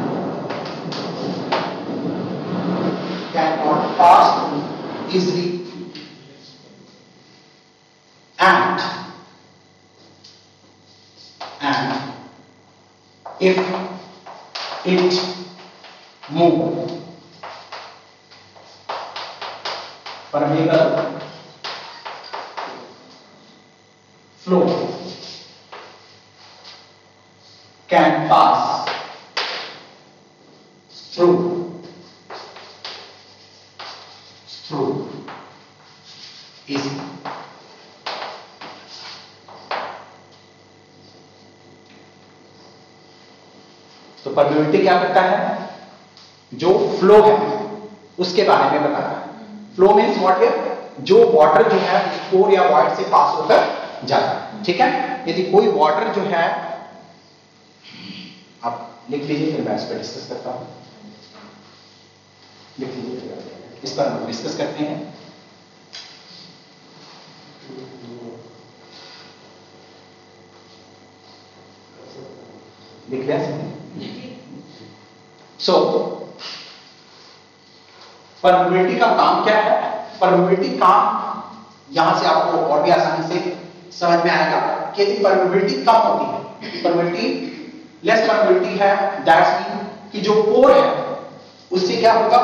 cannot pass through easily and and if it move. Permeable flow can pass through through easy. तो permeability क्या करता है? जो flow है उसके बारे में बताता है. फ्लो मीन्स व्हाट है? जो वाटर जो है पोर या वॉइड से पास होकर जाता है. ठीक है. यदि कोई वाटर जो है, आप लिख लीजिए, फिर मैं इस पर डिस्कस करता हूं. लिख लीजिए, इस पर हम डिस्कस करते हैं. लिख लिया? सो परमेबिलिटी का काम क्या है? परमेबिलिटी काम यहां से आपको और भी आसानी से समझ में आएगा कि यदि परमेबिलिटी कम होती है, परमेबिलिटी लेस परमेबिलिटी है, दैट्स मीन कि जो पोर है उससे क्या होगा?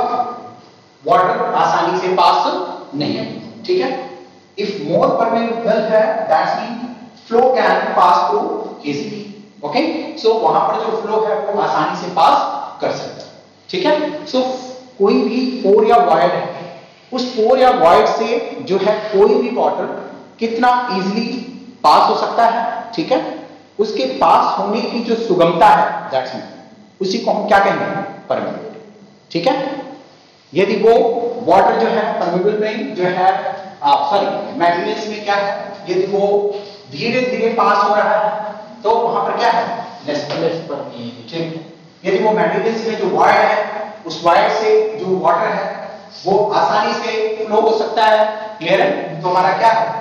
वाटर आसानी से पास नहीं है. ठीक है. इफ मोर परमेबल है, that's mean flow can pass through easily. Okay. So वहां पर जो फ्लो है वो आसानी से पास कर सकता है. ठीक है. सो so, कोई भी पोर या वॉइड है, उस पोर या वॉइड से जो है कोई भी वाटर कितना इजीली पास हो सकता है. ठीक है. उसके पास होने की जो सुगमता है, दैट्स मीन उसी को हम क्या कहेंगे? परमेबिलिटी. ठीक है. यदि वो वाटर जो है परमेबल में जो है सॉरी मैटेरियल्स में क्या है, यदि वो धीरे धीरे पास हो रहा है तो वहां पर क्या है? Less permeability. ठीक. यदि वो मैटेरियल्स में जो वॉइड है, उस वॉइड से जो वाटर है वो आसानी से फ्लो हो सकता है. क्लियर है? तो हमारा क्या है?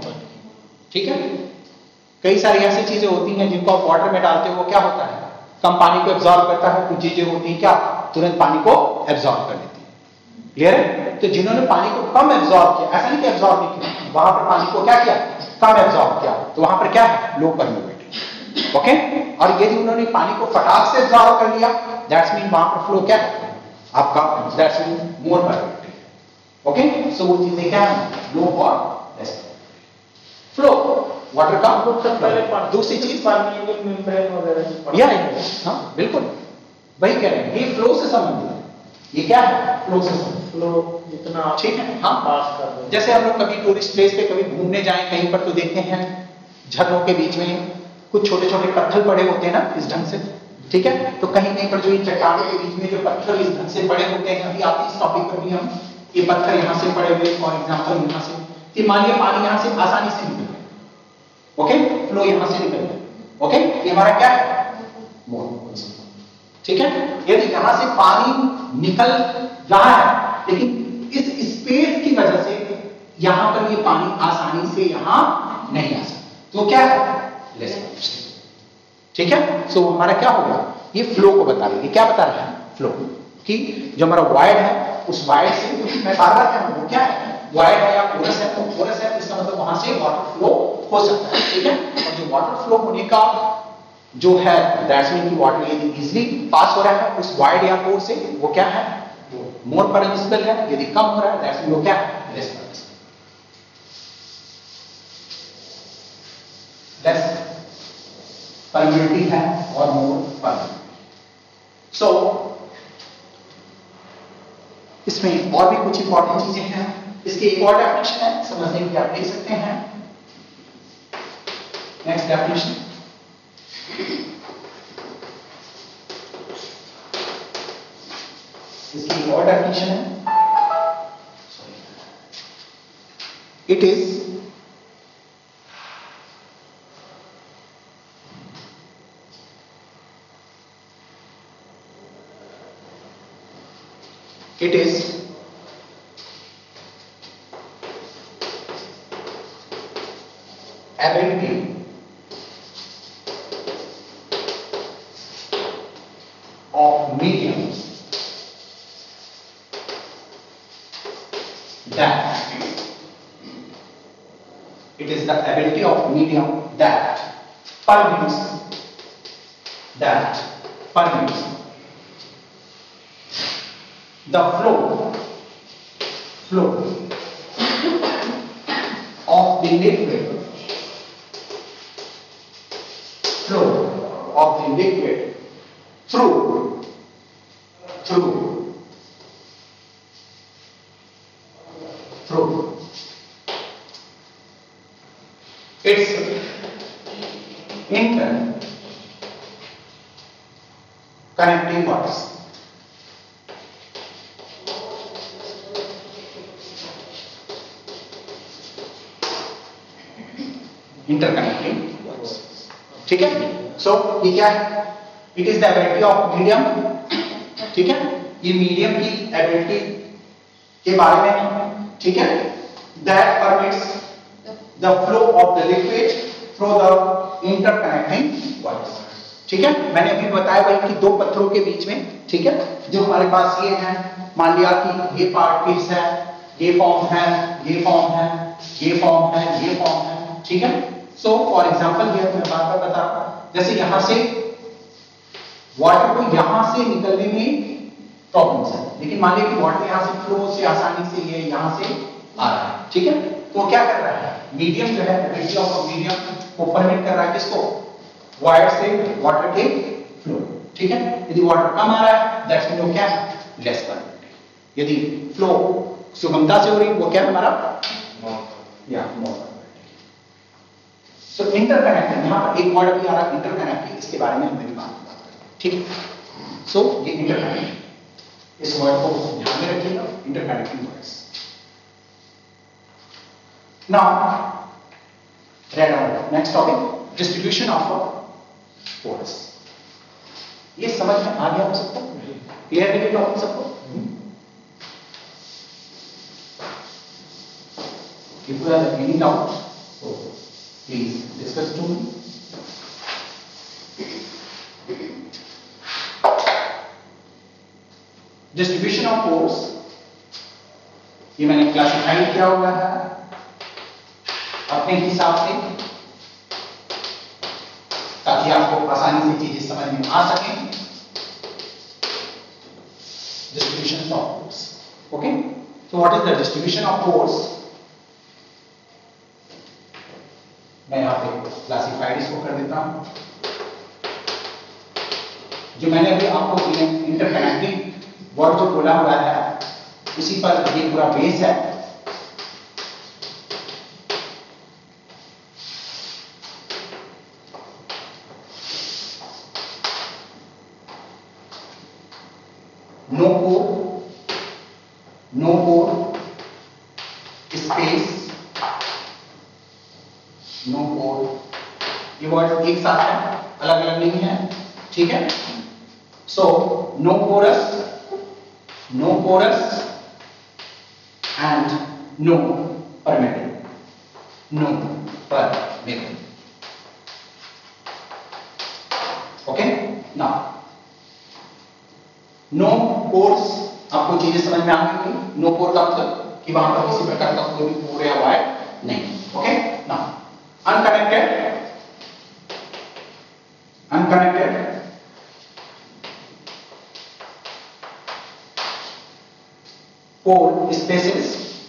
ठीक है. कई सारी ऐसी चीजें होती हैं जिनको आप वाटर में डालते हो, वो क्या होता है? कम पानी को एब्जॉर्ब करता है. कुछ चीजें होती हैं क्या तुरंत पानी को एब्जॉर्ब कर लेती है. क्लियर है? तो जिन्होंने पानी को कम एब्जॉर्ब किया, ऐसा नहीं कि एब्जॉर्ब नहीं किया, वहां पर पानी को क्या किया? कम एब्जॉर्ब किया, तो वहां पर क्या है? Low permeability. ओके. और यदि उन्होंने पानी को फटाक से एब्जॉर्ब कर लिया, दैट्स मीन वहां पर फ्लो क्या है आपका? That's mean more permeability. Okay. So वो चीजें क्या है? लो और लेस फ्लो. वाटर का पहले दूसरी चीज परमेबल मेम्ब्रेन वगैरह. या हाँ बिल्कुल वही कह रहे हैं. ये फ्लो से संबंधित है. ये क्या है? फ्लो से संबंधित. फ्लो जितना. ठीक है. हाँ. पास कर दो. जैसे हम लोग कभी टूरिस्ट प्लेस पे कभी घूमने जाएं कहीं पर, तो देखते हैं झरनों के बीच में कुछ छोटे छोटे पत्थर पड़े होते हैं ना, इस ढंग से. ठीक है. तो कहीं कहीं पर जो इन चट्टानों के बीच में जो पत्थर इस ढंग से पड़े होते हैं, अभी आते इस टॉपिक पर भी हम, ये पत्थर यहां से पड़े हुए, फॉर एग्जांपल यहां से, कि मान लिया पानी यहां से आसानी से निकल गया. ओके. फ्लो यहां से निकल गया. ओके. ये हमारा क्या है? मोर. ठीक है. यदि यहां से पानी निकल रहा है लेकिन इस स्पेस की वजह से यहां पर ये पानी आसानी से यहां नहीं आ सकता, तो क्या है? Less permeability. ठीक है. सो so, हमारा क्या होगा? ये फ्लो को बता रही है. क्या बता रहा है? फ्लो. कि जो हमारा वॉइड है उस वॉइड से, क्योंकि मैं बार बार कह रहा हूं क्या है? वॉइड है या पोरस है, तो पोरस है इसका मतलब वहां से वाटर फ्लो हो सकता है. ठीक है. और जो वाटर फ्लो होने का जो है, दैट्स मीन कि वाटर यदि इजीली पास हो रहा है उस वॉइड या पोर से, वो क्या है? मोर परमिसिबल है. यदि कम हो रहा है, दैट्स मीन वो क्या है? Less permissible. लेस परमेबिलिटी है और मोर परमेबिलिटी. सो इसमें और भी कुछ इंपॉर्टेंट चीजें हैं. इसकी एक और डेफिनेशन है, समझने के लिए आप देख सकते हैं. Next definition. इसकी एक और डेफिनेशन है. It is it is ability of mediums that it is the ability of medium that permits that permits the flow flow of the liquid flow of the liquid through through through its interconnecting bodies. Interconnecting bodies. ठीक है? सो ये क्या है? It is the ability of medium. ठीक है? ये medium की ability के बारे में है. ठीक है? That permits the flow of the liquid through the interconnecting bodies. ठीक है? मैंने अभी बताया भाई कि दो पत्थरों के बीच में, ठीक है, जो हमारे पास ये है, मान लिया कि ये पार्ट पीस है, ये फॉर्म है, ये फॉर्म है, ये फॉर्म है, ये फॉर्म है. ठीक है? सो फॉर एग्जांपल ये मैं बात बता रहा हूं, जैसे यहां से वाटर को यहां से निकलने में प्रॉब्लम्स है, लेकिन मान लीजिए कि वाटर यहां से फ्लो से आसानी से ये यहां से आ रहा है. ठीक है? तो क्या कर रहा है? मीडियम जो है, एबिलिटी ऑफ मीडियम को परमिट कर रहा है किसको? वायर से वाटर के फ्लो. ठीक है? यदि वाटर कम आ रहा है, दैट्स मीन वो क्या है? Less permit. यदि फ्लो सुगमता से हो रही है, वो क्या है हमारा? या मोर. सो इंटरकनेक्टिंग, यहां पर एक वर्ड भी आ रहा है इंटरकनेक्टिंग, इसके बारे में हमें बात करना है. ठीक है? सो ये इंटरकनेक्टिंग, इस वर्ड को ध्यान में रखिएगा, interconnecting words. Now read out next topic, distribution of force. ये समझ में आ गया हो सबको? क्लियर है ये टॉपिक सबको? If you have any doubt, so please discuss to me. Distribution of force, ये मैंने क्लासिफाई किया हुआ है अपने हिसाब से, ताकि आपको आसानी से चीजें समझ में आ सकें. Distribution of force. Okay? So what is the distribution of force? मैं यहां पे क्लासिफाइड इसको कर देता हूं. जो मैंने अभी आपको इंटरकनेक्टिंग वर्ड जो बोला हुआ है, उसी पर ये पूरा बेस है. No pore, no pore space, no pore, ये वर्ड एक साथ है, अलग अलग नहीं है. ठीक है? So no porous, no porous and no permitted, no permitted. Okay? Now no pores, आपको चीजें समझ में आ गई. नो कोर का मतलब कि वहां पर किसी प्रकार का कोई भी कोर या वायर नहीं. Okay? Now unconnected, unconnected pore spaces,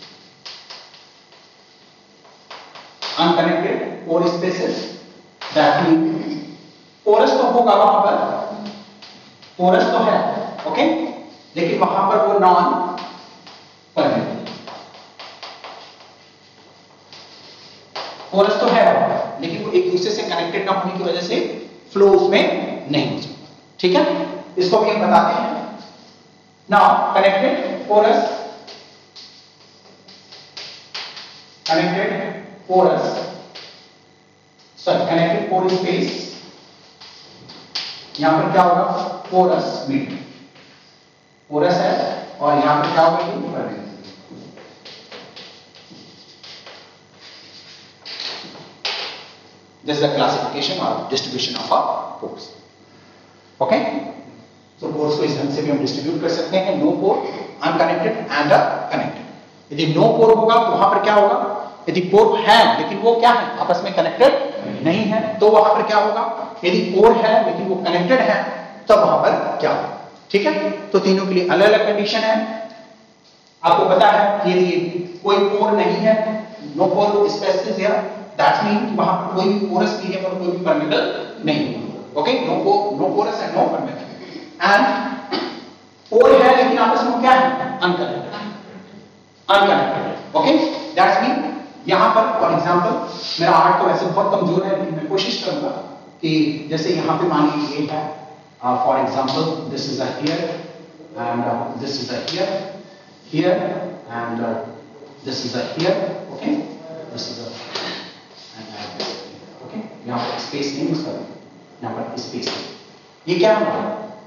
unconnected pore spaces, that means porous तो होगा वहां पर, porous तो है, ओके, लेकिन वहां पर वो नॉन परमिटेड. पोरस तो है लेकिन वो एक दूसरे से कनेक्टेड ना होने की वजह से फ्लो उसमें नहीं हो सकता. ठीक है? इसको भी हम बताते हैं. Now connected porous, connected porous, sorry connected pore space. यहां पर क्या होगा? पोरस मीडियम, पोरस है, और यहां पर क्या होगा? This is the classification or distribution of a force. Okay? So force को इस ढंग से भी हम डिस्ट्रीब्यूट कर सकते हैं. No pore, unconnected and connected. यदि नो पोर होगा तो वहां पर क्या होगा? यदि पोर है लेकिन वो क्या है? आपस में कनेक्टेड नहीं है, तो वहां पर क्या होगा? यदि पोर है लेकिन वो कनेक्टेड है, तब वहां पर क्या होगा? ठीक है, तो तीनों के लिए अलग अलग कंडीशन है। आपको पता है कि यदि कोई पोर नहीं है, no pore space is here, that mean वहां पर कोई भी पोरस मीडियम और कोई भी परमेबल नहीं होगा। Okay, no pore, no porous and no permeable. And pore है लेकिन आपस में क्या है? Unconnected, unconnected. Okay, that's mean यहां पर फॉर एग्जांपल मेरा आर्ट तो वैसे बहुत कमजोर है, लेकिन मैं कोशिश करूंगा कि जैसे यहां पे मान लीजिए ये है, for example this is a here and this is a here, here and this is a here. Okay, this is a and okay, यहां पर स्पेस नहीं यूज करें, यहां पर स्पेस। ये क्या है?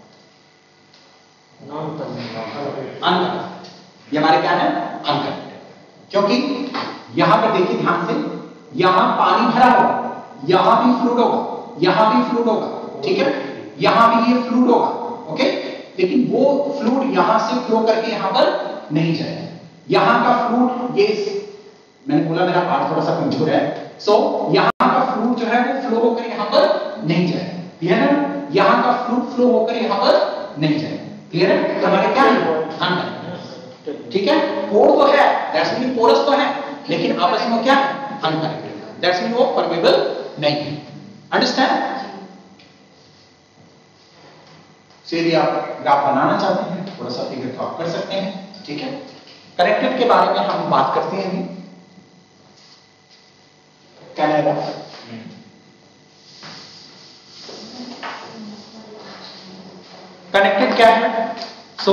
Non permeable, unconnected. ये हमारे क्या है? अनकनेक्टेड। क्योंकि यहां पर देखिए ध्यान से, यहां पानी भरा होगा, यहां भी फ्लूइड होगा, यहां भी फ्लूइड होगा, ठीक है, यहां भी ये फ्लूइड होगा। ओके, लेकिन वो फ्लूइड यहां से फ्लो करके यहां पर नहीं जाएगा। यहां का फ्लूइड, ये मैंने बोला मेरा हाथ थोड़ा सा कमजोर है, सो so, यहां का फ्लूइड जो है वो फ्लो होकर यहां पर नहीं जाएगा। क्लियर है? यहां का फ्लूइड फ्लो होकर यहां पर नहीं जाएगा। क्लियर है? तो हमारे क्या है? अनकनेक्टेड। ठीक है, पोर तो है, दैट्स मीन पोरस तो है, लेकिन आपस में क्या है? अनकनेक्टेड, दैट्स मीन वो परमेबल नहीं है। अंडरस्टैंड? सो यदि आप ग्राफ बनाना चाहते हैं, थोड़ा सा फिगर ड्रॉ कर सकते हैं। ठीक है, कनेक्टेड के बारे में हम बात करते हैं अभी। कनाडा कनेक्टेड क्या है? सो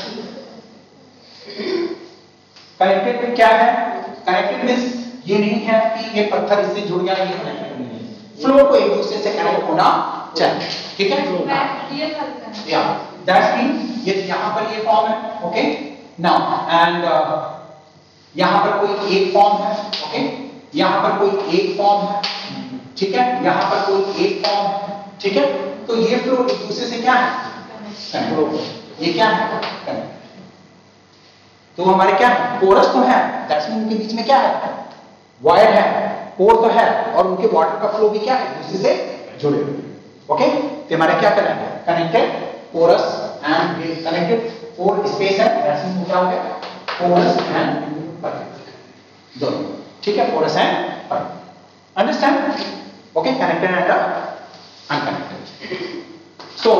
कनेक्टेड में क्या है? कनेक्टेड मींस ये नहीं है कि ये पत्थर इससे जुड़ गया, ये कनेक्टेड नहीं है। फ्लो को एक दूसरे से कनेक्ट होना चाहिए। ठीक है, या दैट्स मीन ये यहां पर ये फॉर्म है। ओके, नाउ एंड यहां पर कोई एक फॉर्म है। ओके, यहां पर कोई एक फॉर्म है, ठीक है, यहां पर कोई एक फॉर्म है, ठीक है, तो ये फ्लो एक दूसरे से क्या है? कनेक्ट। ये क्या है? कनेक्ट। तो हमारे क्या है? पोरस तो है, दैट्स मीन उनके बीच में क्या है? वायर है, पोर तो है, और उनके वाटर का फ्लो भी क्या है? एक दूसरे से जुड़े हुए। ओके, तो हमारे क्या करना है? Connected porous and connected pore space है, दैट्स मीन क्या हो गया? पोरस एंड परमेबल दोनों। ठीक है, porous and permeable. Understand? Okay, connected and unconnected. So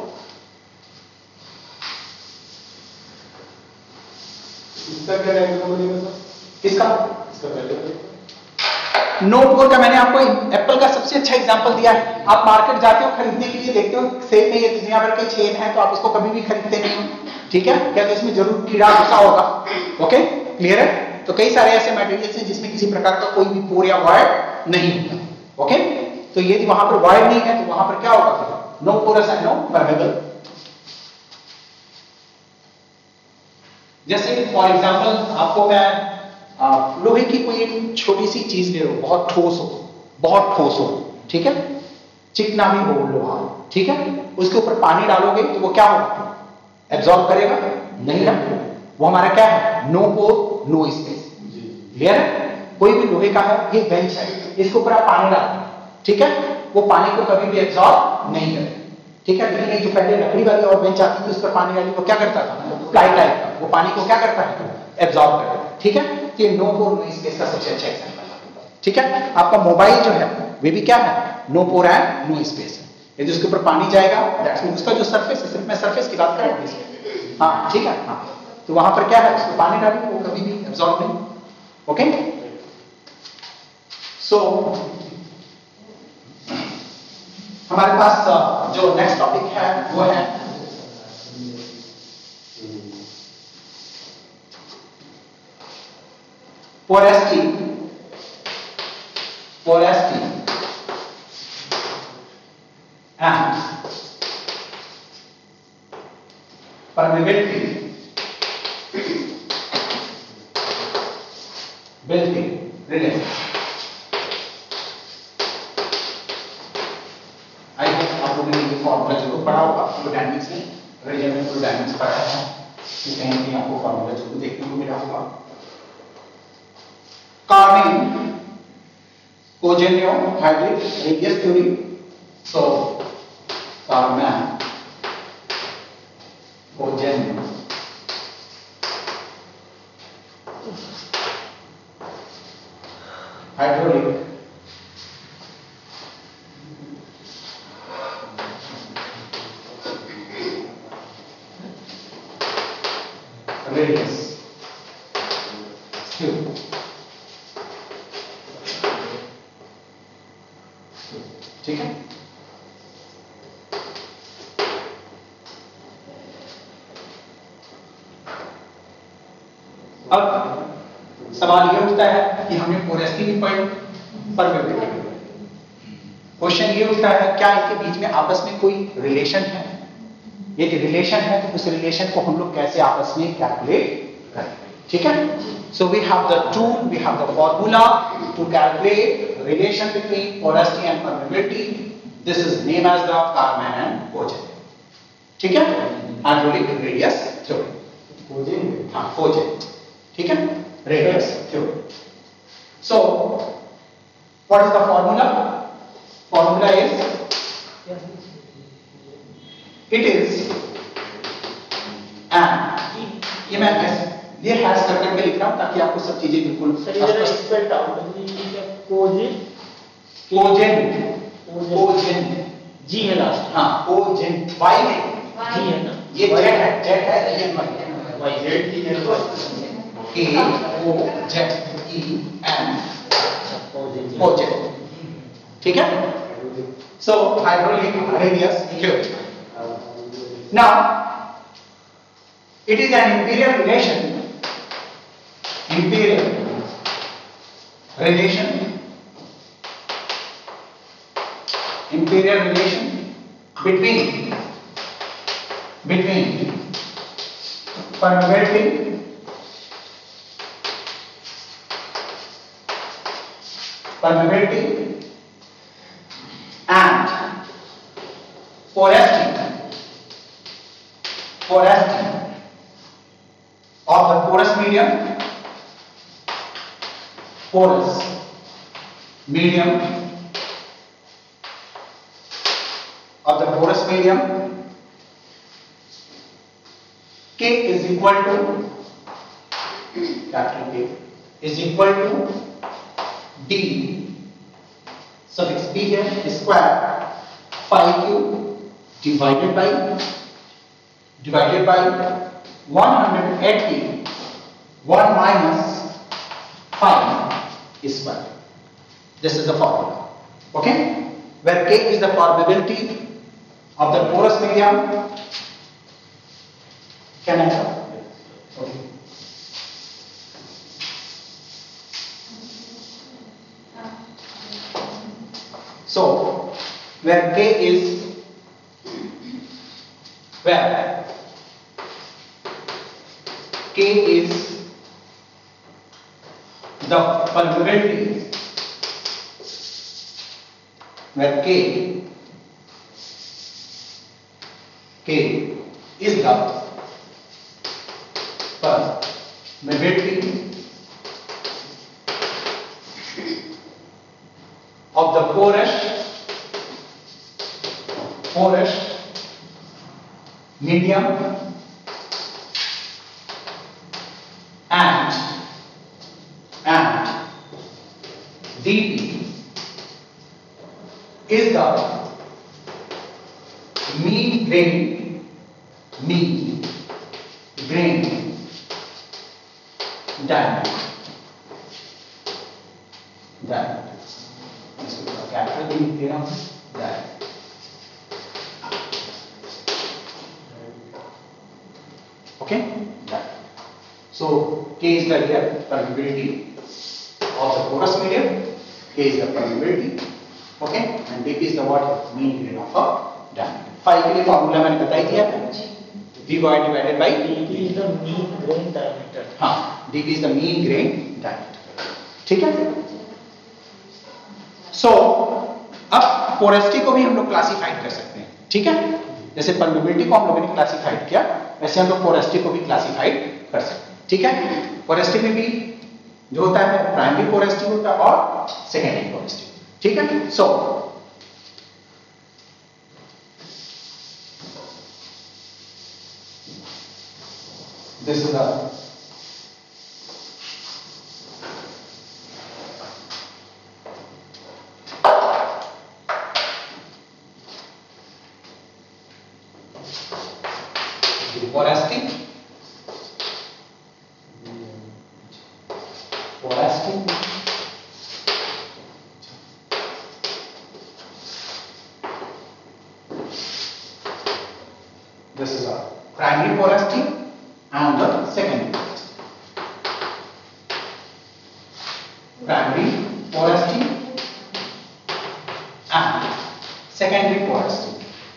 इसका क्या डायग्राम बनेगा सर? किसका? इसका पहले नो पोर का मैंने आपको एप्पल का सबसे अच्छा एग्जांपल दिया है। आप मार्केट जाते हो खरीदने के लिए, देखते हो सेब में ये दुनिया भर के छेद हैं, तो आप इसको कभी भी खरीदते नहीं हो। ठीक है, क्या तो इसमें जरूर कीड़ा घुसा होगा। ओके, क्लियर है? तो कई सारे ऐसे मटेरियल्स हैं जिसमें किसी प्रकार का कोई भी पोर या वॉइड नहीं होता। ओके, तो यदि वहां पर वॉइड नहीं है तो वहां पर क्या होगा? No porous and no permeable. जैसे फॉर एग्जांपल आपको मैं आ, लोहे की कोई एक छोटी सी चीज ले लो, बहुत ठोस हो, बहुत ठोस हो, ठीक है, चिकना भी हो लोहा, ठीक है, उसके ऊपर पानी डालोगे तो वो क्या होगा? एब्जॉर्ब करेगा? नहीं ना, वो हमारा क्या है? No pore no space. Clear है? कोई भी लोहे का है, ये बेंच है, इसके ऊपर आप पानी डालो, ठीक है, वो पानी को कभी भी एब्जॉर्ब नहीं करेगा। ठीक है, लेकिन जो पहले लकड़ी वाली और बेंच आती थी उस पर पानी डाली, वो क्या करता था? प्लाई टाइप का, वो पानी को क्या करता है? एब्जॉर्ब करता है। ठीक है, ये नो पोर नो स्पेस का सबसे अच्छा एग्जांपल है। ठीक है, आपका मोबाइल जो है वे भी क्या है? No pore and no space है। यदि उसके ऊपर पानी जाएगा, दैट्स मीन उसका जो सरफेस है, सिर्फ मैं सरफेस की बात कर रहा हूं। हाँ, ठीक है, हाँ, तो वहां पर क्या है? उसको पानी डाली, वो कभी भी एब्जॉर्ब नहीं। ओके, सो हमारे पास जो नेक्स्ट टॉपिक है वो है porosity, porosity and permeability building relation. I hope आप लोगों ने ये फॉर्मूला जरूर पढ़ा होगा फ्लूइडायनामिक्स में, अगर जब मैं फ्लूइडायनामिक्स पढ़ा है तो कहीं कहीं आपको फॉर्मूला जरूर देखने को मिला होगा। Carman Kozeny hydraulic radius theory. So Carman hydraulic radius Q. ठीक है। अब सवाल ये उठता है कि हमने पोरेसिटी भी पढ़ी, परमेबिलिटी भी पढ़ी। क्वेश्चन ये उठता है क्या इनके बीच में आपस में कोई रिलेशन है? यदि रिलेशन है तो उस रिलेशन को हम लोग कैसे आपस में कैलकुलेट करें? ठीक है। So we have the tool, we have the formula to calculate relation between porosity and permeability. This is named as the Karman and Cogen. ठीक है? Hydraulic radius theory. Cogen? हाँ, Cogen. ठीक है? Radius theory. So what is the formula? Formula is it is and ये मैं ऐसे ये hash कर करके लिख रहा हूं ताकि आपको सब चीजें बिल्कुल स्पेल्ड आउट कोजेन कोजेन कोजेन जी है लास्ट। हाँ कोजेन वाई में जी है ना, ये जेड है जेड है ये वाई वाई जेड की है के O Z E N कोजेन Kozeny. ठीक है। So hydraulic radius Q. Now it is an imperial relation imperial relation imperial relation between between permeability permeability and porosity porosity of the porous medium porous medium of the porous medium K is equal to capital K is equal to D suffix B here square phi Q divided by divided by one hundred eighty one minus five square. This is the formula. Okay, where K is the permeability of the porous medium. Can I have? Okay. So where K is where K is the permeability, where K K is the permeability of the porous porous medium and and dP is the mean grain mean grain diameter diameter इसको थोड़ा capital भी लिख दे रहा हूं diameter okay diameter. So K is the here permeability of the porous medium, K is the permeability, okay, and dP is the what mean grain of a diameter. Phi के लिए formula मैंने बता ही दिया था, V y divided by dP is the mean grain diameter. हाँ, dP is the mean grain diameter. ठीक है। So अब पोरेसिटी को भी हम लोग क्लासिफाइड कर सकते हैं। ठीक है, जैसे परमेबिलिटी को हम लोगों ने क्लासिफाइड किया वैसे हम लोग पोरेसिटी को भी क्लासिफाइड कर सकते हैं। ठीक है, पोरेसिटी में भी जो होता है प्राइमरी पोरेसिटी होता है और सेकेंडरी पोरेसिटी। ठीक है, so this is the porosity, porosity, this is our primary porosity and the secondary porosity. Primary porosity and secondary porosity.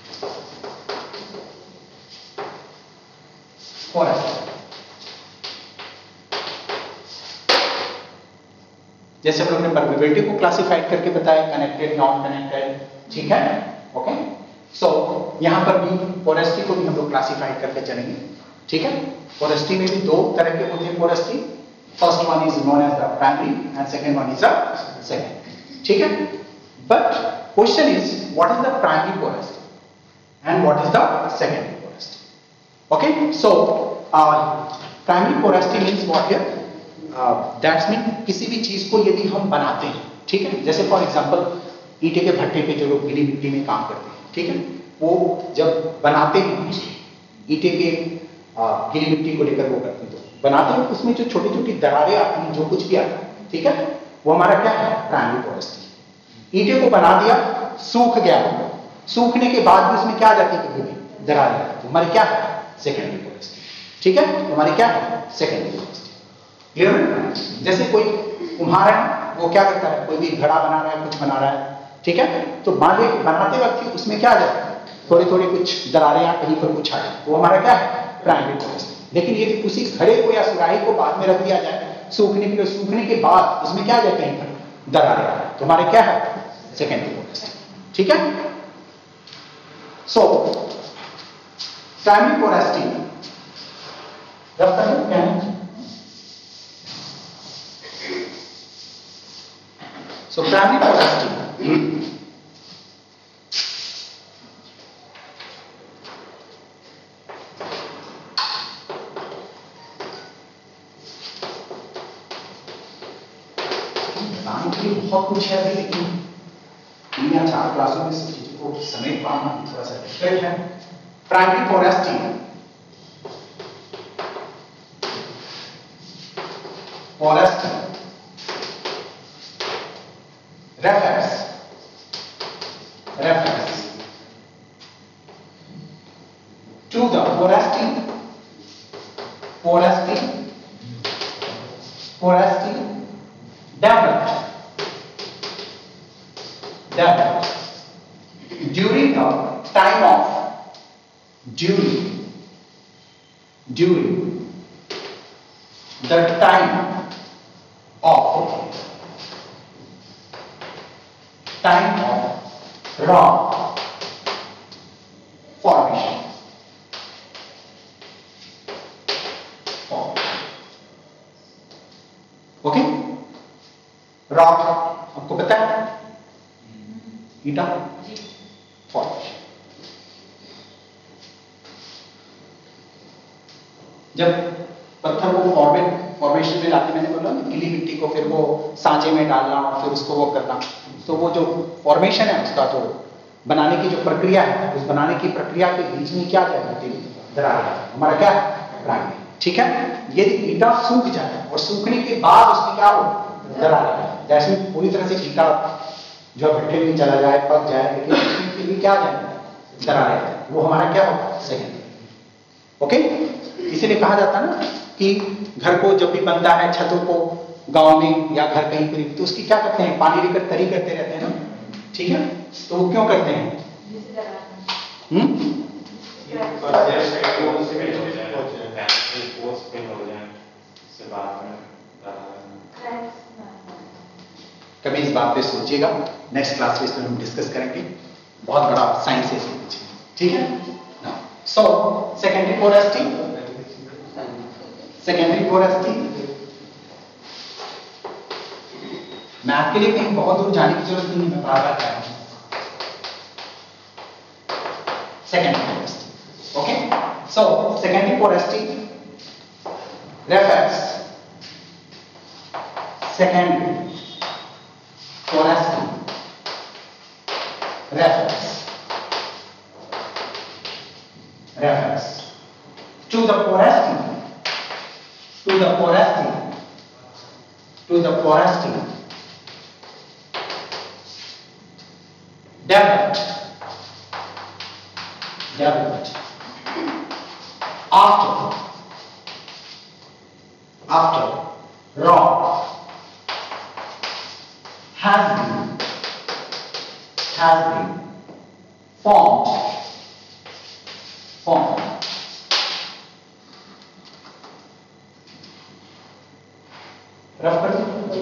Porosity. जैसे हम लोग ने परमेबिलिटी को क्लासिफाइड करके बताया, कनेक्टेड, नॉन कनेक्टेड, ठीक है, ओके। सो यहां पर भी पोरेसिटी को भी हम लोग क्लासिफाइड करके चलेंगे, ठीक है। पोरेसिटी में भी दो तरह के होते हैं porosity, first one is known as the primary and second one is the second, ठीक है। But question is what is the primary porosity and what is the secondary porosity, okay. So primary porosity means what here, that's mean किसी भी चीज को यदि हम बनाते हैं, ठीक है, जैसे फॉर एग्जांपल ईंटे के भट्टे पे जो लोग गीली मिट्टी में काम करते हैं, ठीक है, वो जब बनाते हैं ईंटे के गीली मिट्टी को लेकर वो करते हैं, तो बनाते हैं उसमें जो छोटी छोटी दरारें आती हैं, जो कुछ भी आता है, ठीक है, वो हमारा क्या है, प्राइमरी पोरेसिटी। ईंटे को बना दिया, सूख गया, सूखने के बाद भी उसमें क्या आ जाती है, कभी दरारें, हमारी क्या है, सेकेंडरी पोरेसिटी, ठीक है, हमारी क्या है, सेकेंडरी पोरेसिटी। क्लियर? जैसे कोई कुम्हार है, वो क्या करता है, कोई भी घड़ा बना रहा है, कुछ बना रहा है, ठीक है, तो मान लीजिए बनाते वक्त उसमें क्या आ जाता है, थोड़ी थोड़ी कुछ दरारें या कहीं पर कुछ आ जाए, वो हमारा क्या है, प्राइमरी पोरेसिटी। लेकिन यदि उसी घड़े को या सुराही को बाद में रख दिया जाए सूखने के लिए, सूखने के बाद उसमें क्या आ जाए, कहीं पर दरारें आ जाए, तो हमारे क्या है, सेकेंडरी पोरेसिटी, ठीक है। सो प्राइमरी पोरेसिटी रखता है क्या है, so primary porosity नाम के बहुत कुछ है, लेकिन तीन या चार क्लासों में सब चीजों को समेट पाना थोड़ा सा डिफिकल्ट है। Primary porosity, porosity refers refers to the porosity porosity porosity developed developed during the time of during during the time of time of rock formation. Okay, rock आपको पता है, ईटा फॉर्मेशन। जब पत्थर को फॉर्मेट फॉर्मेशन में लाते, मैंने बोला गीली मिट्टी को फिर वो सांचे में डालना और फिर उसको वो करना, तो वो जो फॉर्मेशन है उसका, जो बनाने की जो प्रक्रिया है, उस बनाने की प्रक्रिया के बीच में क्या जाए, दरार, हमारा क्या है, प्राइमरी, ठीक है। यदि ईटा सूख जाए और सूखने के बाद उसमें क्या हो, दरार, जैसे पूरी तरह से ईटा जो भट्टे में चला जाए, पक जाए, लेकिन फिर भी क्या जाए, दरार, वो हमारा क्या होगा, सेकेंडरी, ओके। इसीलिए कहा जाता है ना कि घर को जब भी बनता है, छतों को गांव में या घर कहीं पर, तो उसकी क्या करते हैं, पानी लेकर तरी करते रहते हैं ना, ठीक है, तो वो क्यों करते हैं, हम्म कभी इस बात पे सोचिएगा, नेक्स्ट क्लास में इसमें हम डिस्कस करेंगे, बहुत बड़ा साइंस है इसमें, ठीक है। So secondary porosity, secondary porosity मैं आपके लिए कहीं बहुत दूर जाने की जरूरत नहीं है, मैं बार बार कह रहा हूं, secondary porosity, okay. So secondary porosity refers secondary porosity refers refers the porosity, to the porosity, to the porosity developed, developed after, after rock has been, has been formed, formed rough कर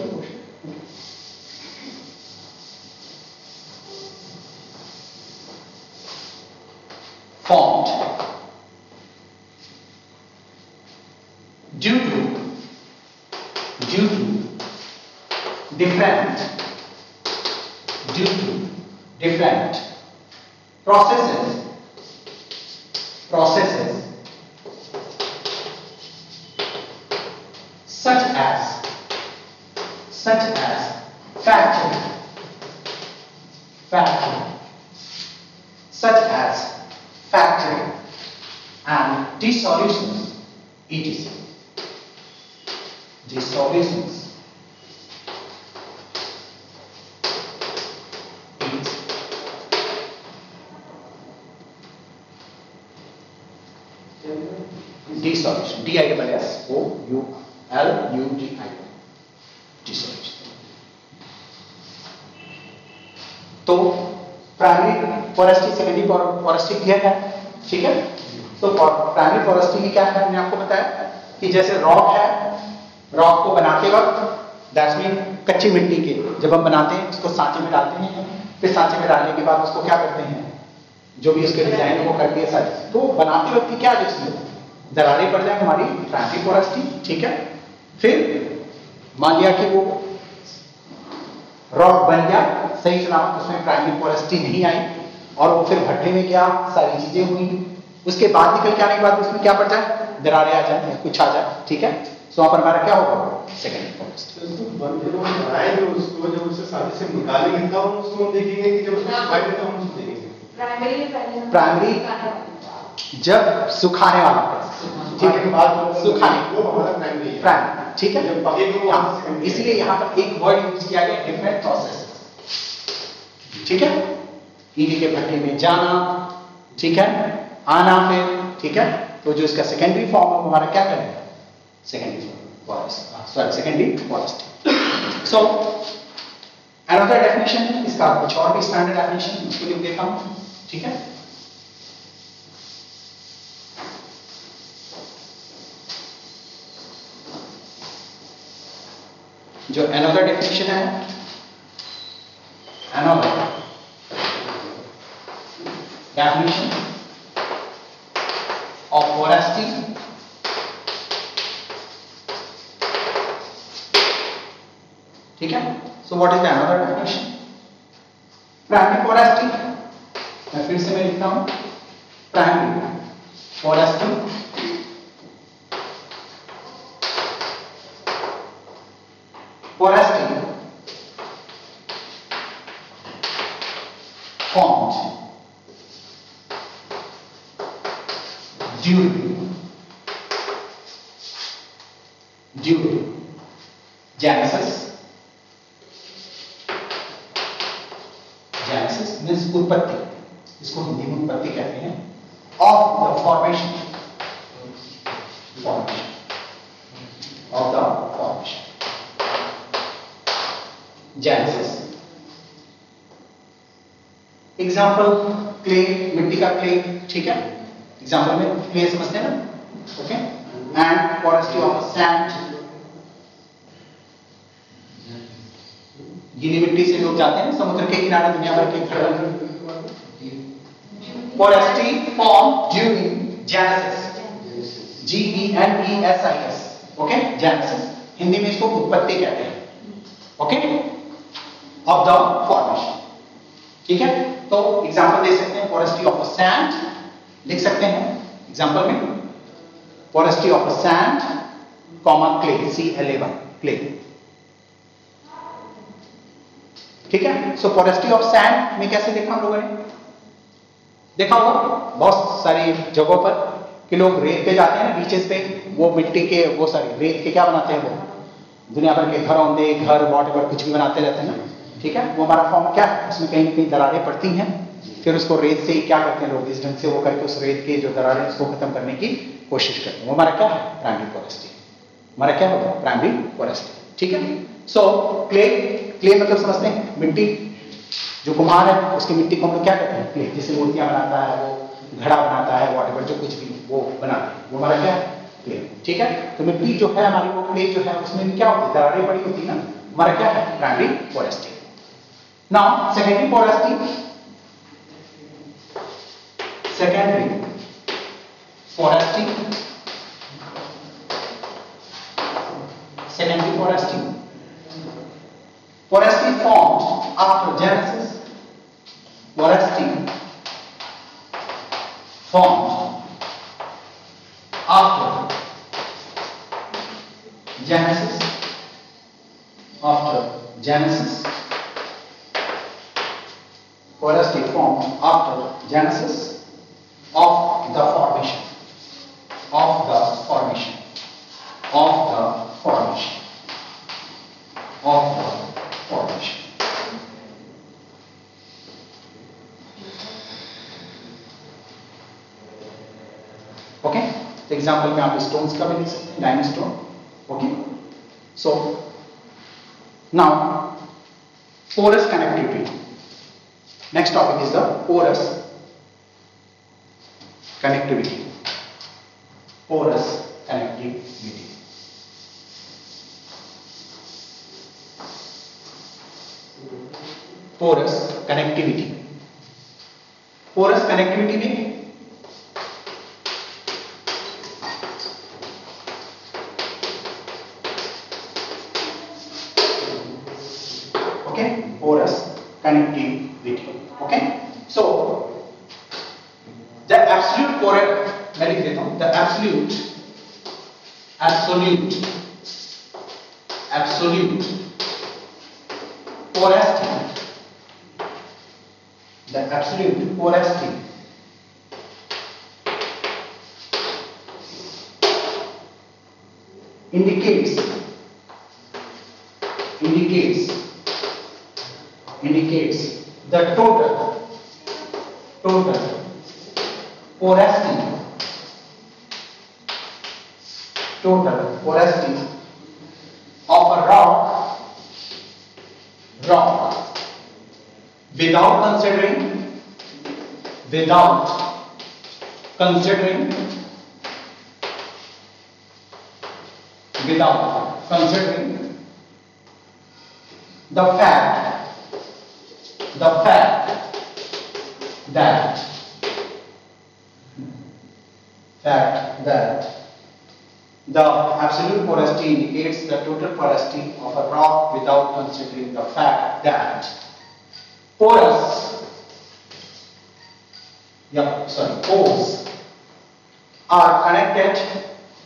formed due to due to different due to different processes processes such as such as factory factory such as factory and dissolutions etc dissolutions dissolution d i double s o u l u g i dissolution तो primary porosity secondary porosity clear है ठीक है तो primary porosity की क्या है मैंने आपको बताया कि जैसे रॉक है रॉक को बनाते वक्त दैट्स मीन कच्ची मिट्टी के जब हम बनाते हैं उसको सांचे में डालते हैं फिर सांचे में डालने के बाद उसको क्या करते हैं जो भी उसके डिजाइन वो करती है सारी तो बनाते वक्त क्या जिसमें दरारें पड़ जाए हमारी प्राइमरी पोरोसिटी ठीक है फिर मान लिया कि वो रॉक बन गया सही सलामत उसमें प्राइमरी पोरोसिटी नहीं आई और वो फिर भट्टे में क्या सारी चीजें हुई उसके बाद निकल के आने के बाद उसमें क्या पड़ जाए दरारें आ जाए या कुछ आ जाए ठीक है सो वहां पर हमारा क्या होगा सेकेंडरी पोरोसिटी उसको जब उससे साथी से निकालेंगे तब उसको हम देखेंगे कि जब उसको सुखाएंगे तो हम उसको देखेंगे प्राइमरी जब सुखाने वाला ठीक है सुखाने वो हमारा प्राइमरी है प्राइमरी ठीक है इसलिए यहाँ पर एक वर्ड यूज किया गया डिफरेंट प्रोसेस ठीक है ईडी के भट्टे में जाना ठीक है आना फिर ठीक है तो जो इसका सेकेंडरी फॉर्म है हमारा क्या करेगा secondary sorry secondary porosity so another definition इसका कुछ और भी स्टैंडर्ड डेफिनेशन इसको लिख देता हूं ठीक है जो another definition है another definition of porosity ठीक है so what is the another definition primary porosity मैं फिर से मैं लिखता हूं primary porosity porosity formed due to due to genesis genesis means उत्पत्ति इसको हिंदी में उत्पत्ति कहते हैं of the formation formation of the formation genesis example clay मिट्टी का क्ले ठीक है एग्जाम्पल में क्ले समझते हैं ना okay and porosity of sand गीली मिट्टी से लोग जाते हैं समुद्र के किनारे दुनिया भर के porosity form during genesis G E N E S I S okay genesis Hindi में इसको उत्पत्ति कहते हैं ओके ऑफ द फॉर्मेशन ठीक है तो एग्जांपल दे सकते हैं पोरोसिटी ऑफ अ सैंड लिख सकते हैं एग्जांपल में porosity of a sand comma clay C L A Y clay ठीक है सो पोरोसिटी ऑफ सैंड में कैसे देखा हम लोगों ने देखा होगा बहुत सारी जगहों पर कि लोग रेत पे जाते हैं ना बीचेस पे, वो मिट्टी के वो सॉरी रेत के क्या बनाते हैं, वो दुनिया भर के घर औंदे घर वॉटएवर कुछ भी बनाते रहते हैं ना, ठीक है। वो हमारा फॉर्म क्या है, उसमें कहीं ना कहीं दरारें पड़ती हैं, फिर उसको रेत से ही क्या करते हैं लोग, इस ढंग से वो करके उस रेत के जो दरारें उसको खत्म करने की कोशिश करते हैं। वो हमारा क्या है, प्राइमरी फोरेस्ट्री। हमारा क्या होगा, प्राइमरी फोरेस्ट्री, ठीक है। सो क्ले, क्ले मतलब समझते हैं मिट्टी, जो कुम्हार है उसकी मिट्टी को हम लोग क्या कहते हैं, क्ले। जैसे मूर्तियां बनाता है, वो घड़ा बनाता है, वॉटएवर जो कुछ भी वो बनाते हैं, वो हमारा क्या है, क्ले, ठीक है। तो मिट्टी जो है हमारी, वो क्ले जो है उसमें भी क्या होती है, दरारें पड़ी होती है ना, हमारा क्या है, primary porosity. Now secondary porosity, secondary forestry, secondary forestry, forestry formed after Genesis, forestry formed after Genesis, after Genesis, forestry formed after Genesis of the formation, of the formation, of the formation, of the formation. Okay? तो example में आप stones का भी लिख सकते हैं, diamond stone. Okay, so now porous connectivity. Next topic is the porous connectivity. Porous connectivity. Porous connectivity. Porous connectivity में okay, porous connectivity. Okay, so the absolute porous, मैं लिख देता हूं, the absolute absolute absolute porosity, the absolute porosity indicates indicates indicates the total total porosity total porosity of a rock rock without considering without considering without considering the fact the fact that fact that the absolute porosity indicates the total porosity of a rock without considering the fact that porous yeah sorry pores are connected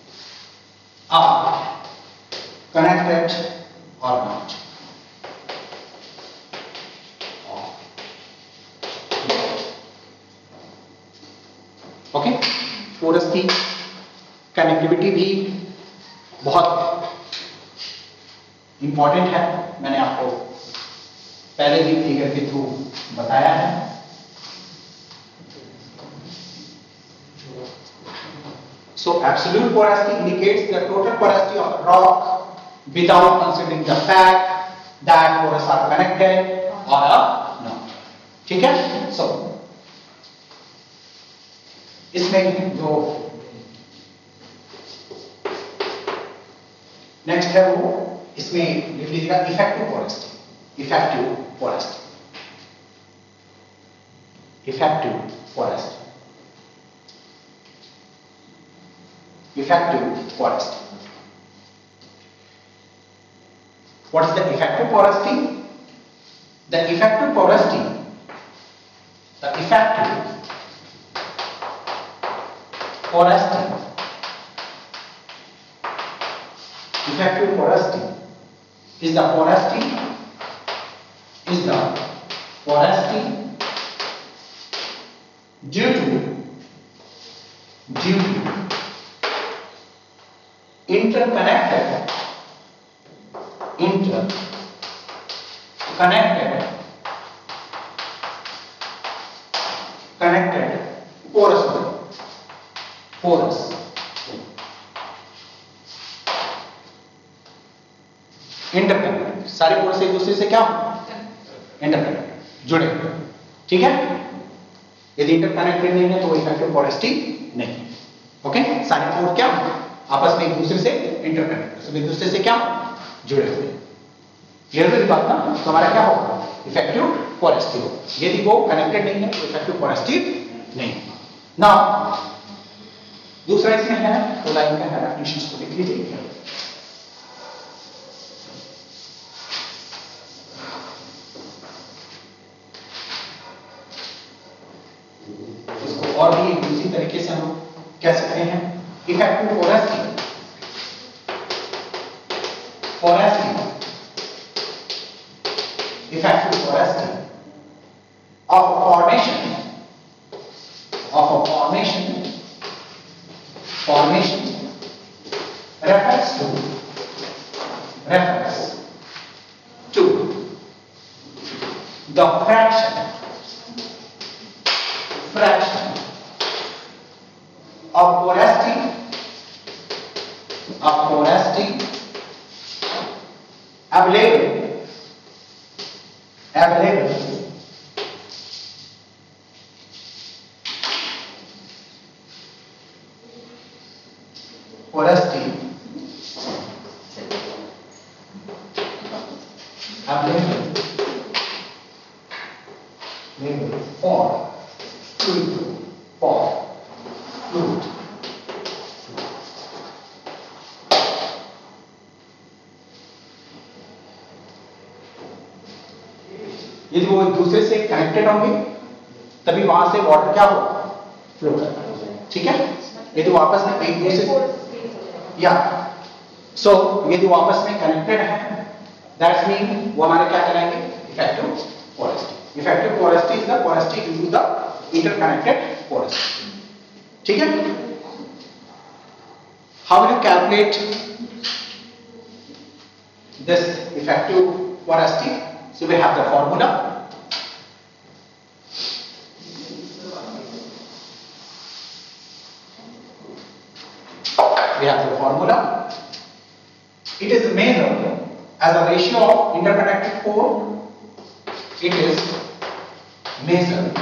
are connected or not. Okay, porous की connectivity भी बहुत important है, मैंने आपको पहले भी figure के through बताया है। So absolute porosity indicates the total porosity of a rock without considering the fact that pores are connected or not. ठीक है? So इसमें जो नेक्स्ट है वो इसमें लिख लीजिएगा effective porosity, effective porosity, effective porosity, effective porosity. What is the effective porosity? The effective porosity, the effective porosity, effective porosity is the porosity, is the porosity due to, due to interconnected interconnected connected porous porous interconnected, सारे porous एक दूसरे से क्या interconnected, जुड़े हुए, ठीक है। यदि इंटरकनेक्टेड नहीं है तो इफेक्टिव पोरोसिटी नहीं। ओके, सारे पोर क्या आपस में एक दूसरे से इंटरकनेक्टेड, सब एक दूसरे से क्या जुड़े हुए। क्लियर है बात ना? तो हमारा क्या होगा, इफेक्टिव पोरोसिटी होगा। यदि वो कनेक्टेड नहीं है तो इफेक्टिव पोरोसिटी नहीं। नाउ दूसरा इसमें है, तो लाइन का है, डेफिनेशंस को लिख लीजिए। और भी एक दूसरी तरीके से हम कह सकते हैं, effective porosity porosity effective porosity of a formation of a formation formation refers to refers to the fraction fraction of porosity of porosity available available porosity available available for fluid for fluid यदि वो एक दूसरे से connected होंगे तभी वहां से water क्या होगा, फ्लो करता, ठीक है। यदि वो आपस में एक दूसरे से या सो यदि वो आपस में कनेक्टेड है, दैट्स मीन वो हमारे क्या कराएंगे, effective porosity. Effective porosity is the porosity due to the interconnected porosity, ठीक है। How will you calculate this effective porosity? So we have the formula. We have the formula. It is measured as a ratio of interconnected pore. It is measured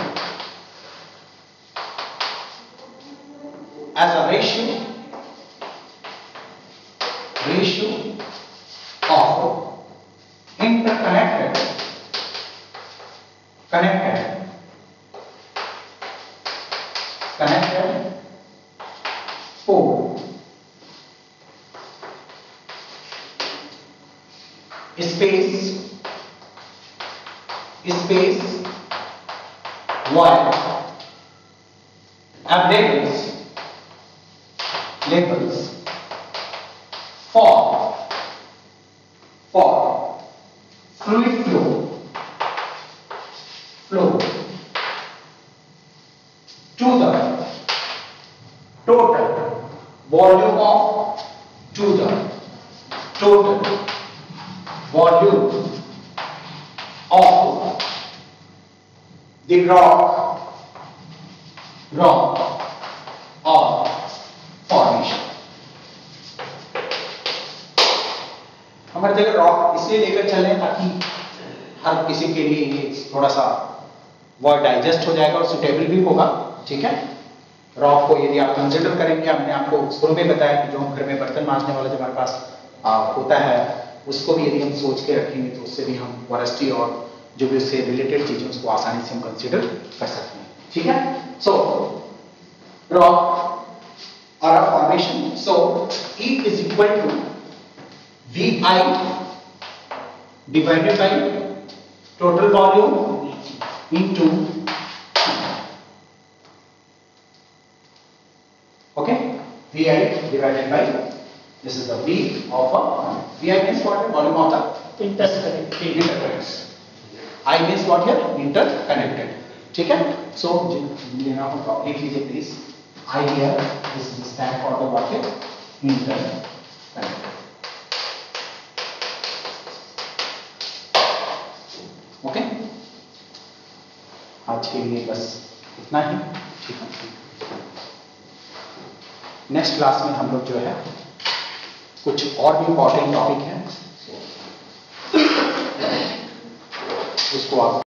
as a ratio ratio of interconnected connected connected pore space space while labels labels for for fluid flow flow to the total volume of to the total volume of the rock rock or formation। हमारे जगह rock इसलिए लेकर चल रहे हैं ताकि हर किसी के लिए ये थोड़ा सा वर्ड डाइजेस्ट हो जाएगा और सुटेबल भी होगा, ठीक है। रॉक को यदि आप कंसिडर करेंगे, हमने आपको शुरू में बताया कि जो हम घर में बर्तन मांजने वाला जो हमारे पास आ, होता है, उसको भी यदि हम सोच के रखेंगे तो उससे भी हम पोरोसिटी और जो भी उससे रिलेटेड चीजें उसको आसानी से हम कंसिडर कर सकते हैं, ठीक है। सो रॉक और a formation, so E is equal to V I divided by total volume into okay V I divided by this is the V of a V I means what? Volume of the interconnected interconnected. I means what here? Interconnected, ठीक है। So लेना होगा, लिख लीजिए please. I here is stand for the what here? Interconnected. ओके, आज के लिए बस इतना ही। ठीक है, नेक्स्ट क्लास में हम लोग जो है कुछ और भी इंपॉर्टेंट टॉपिक है उसको आप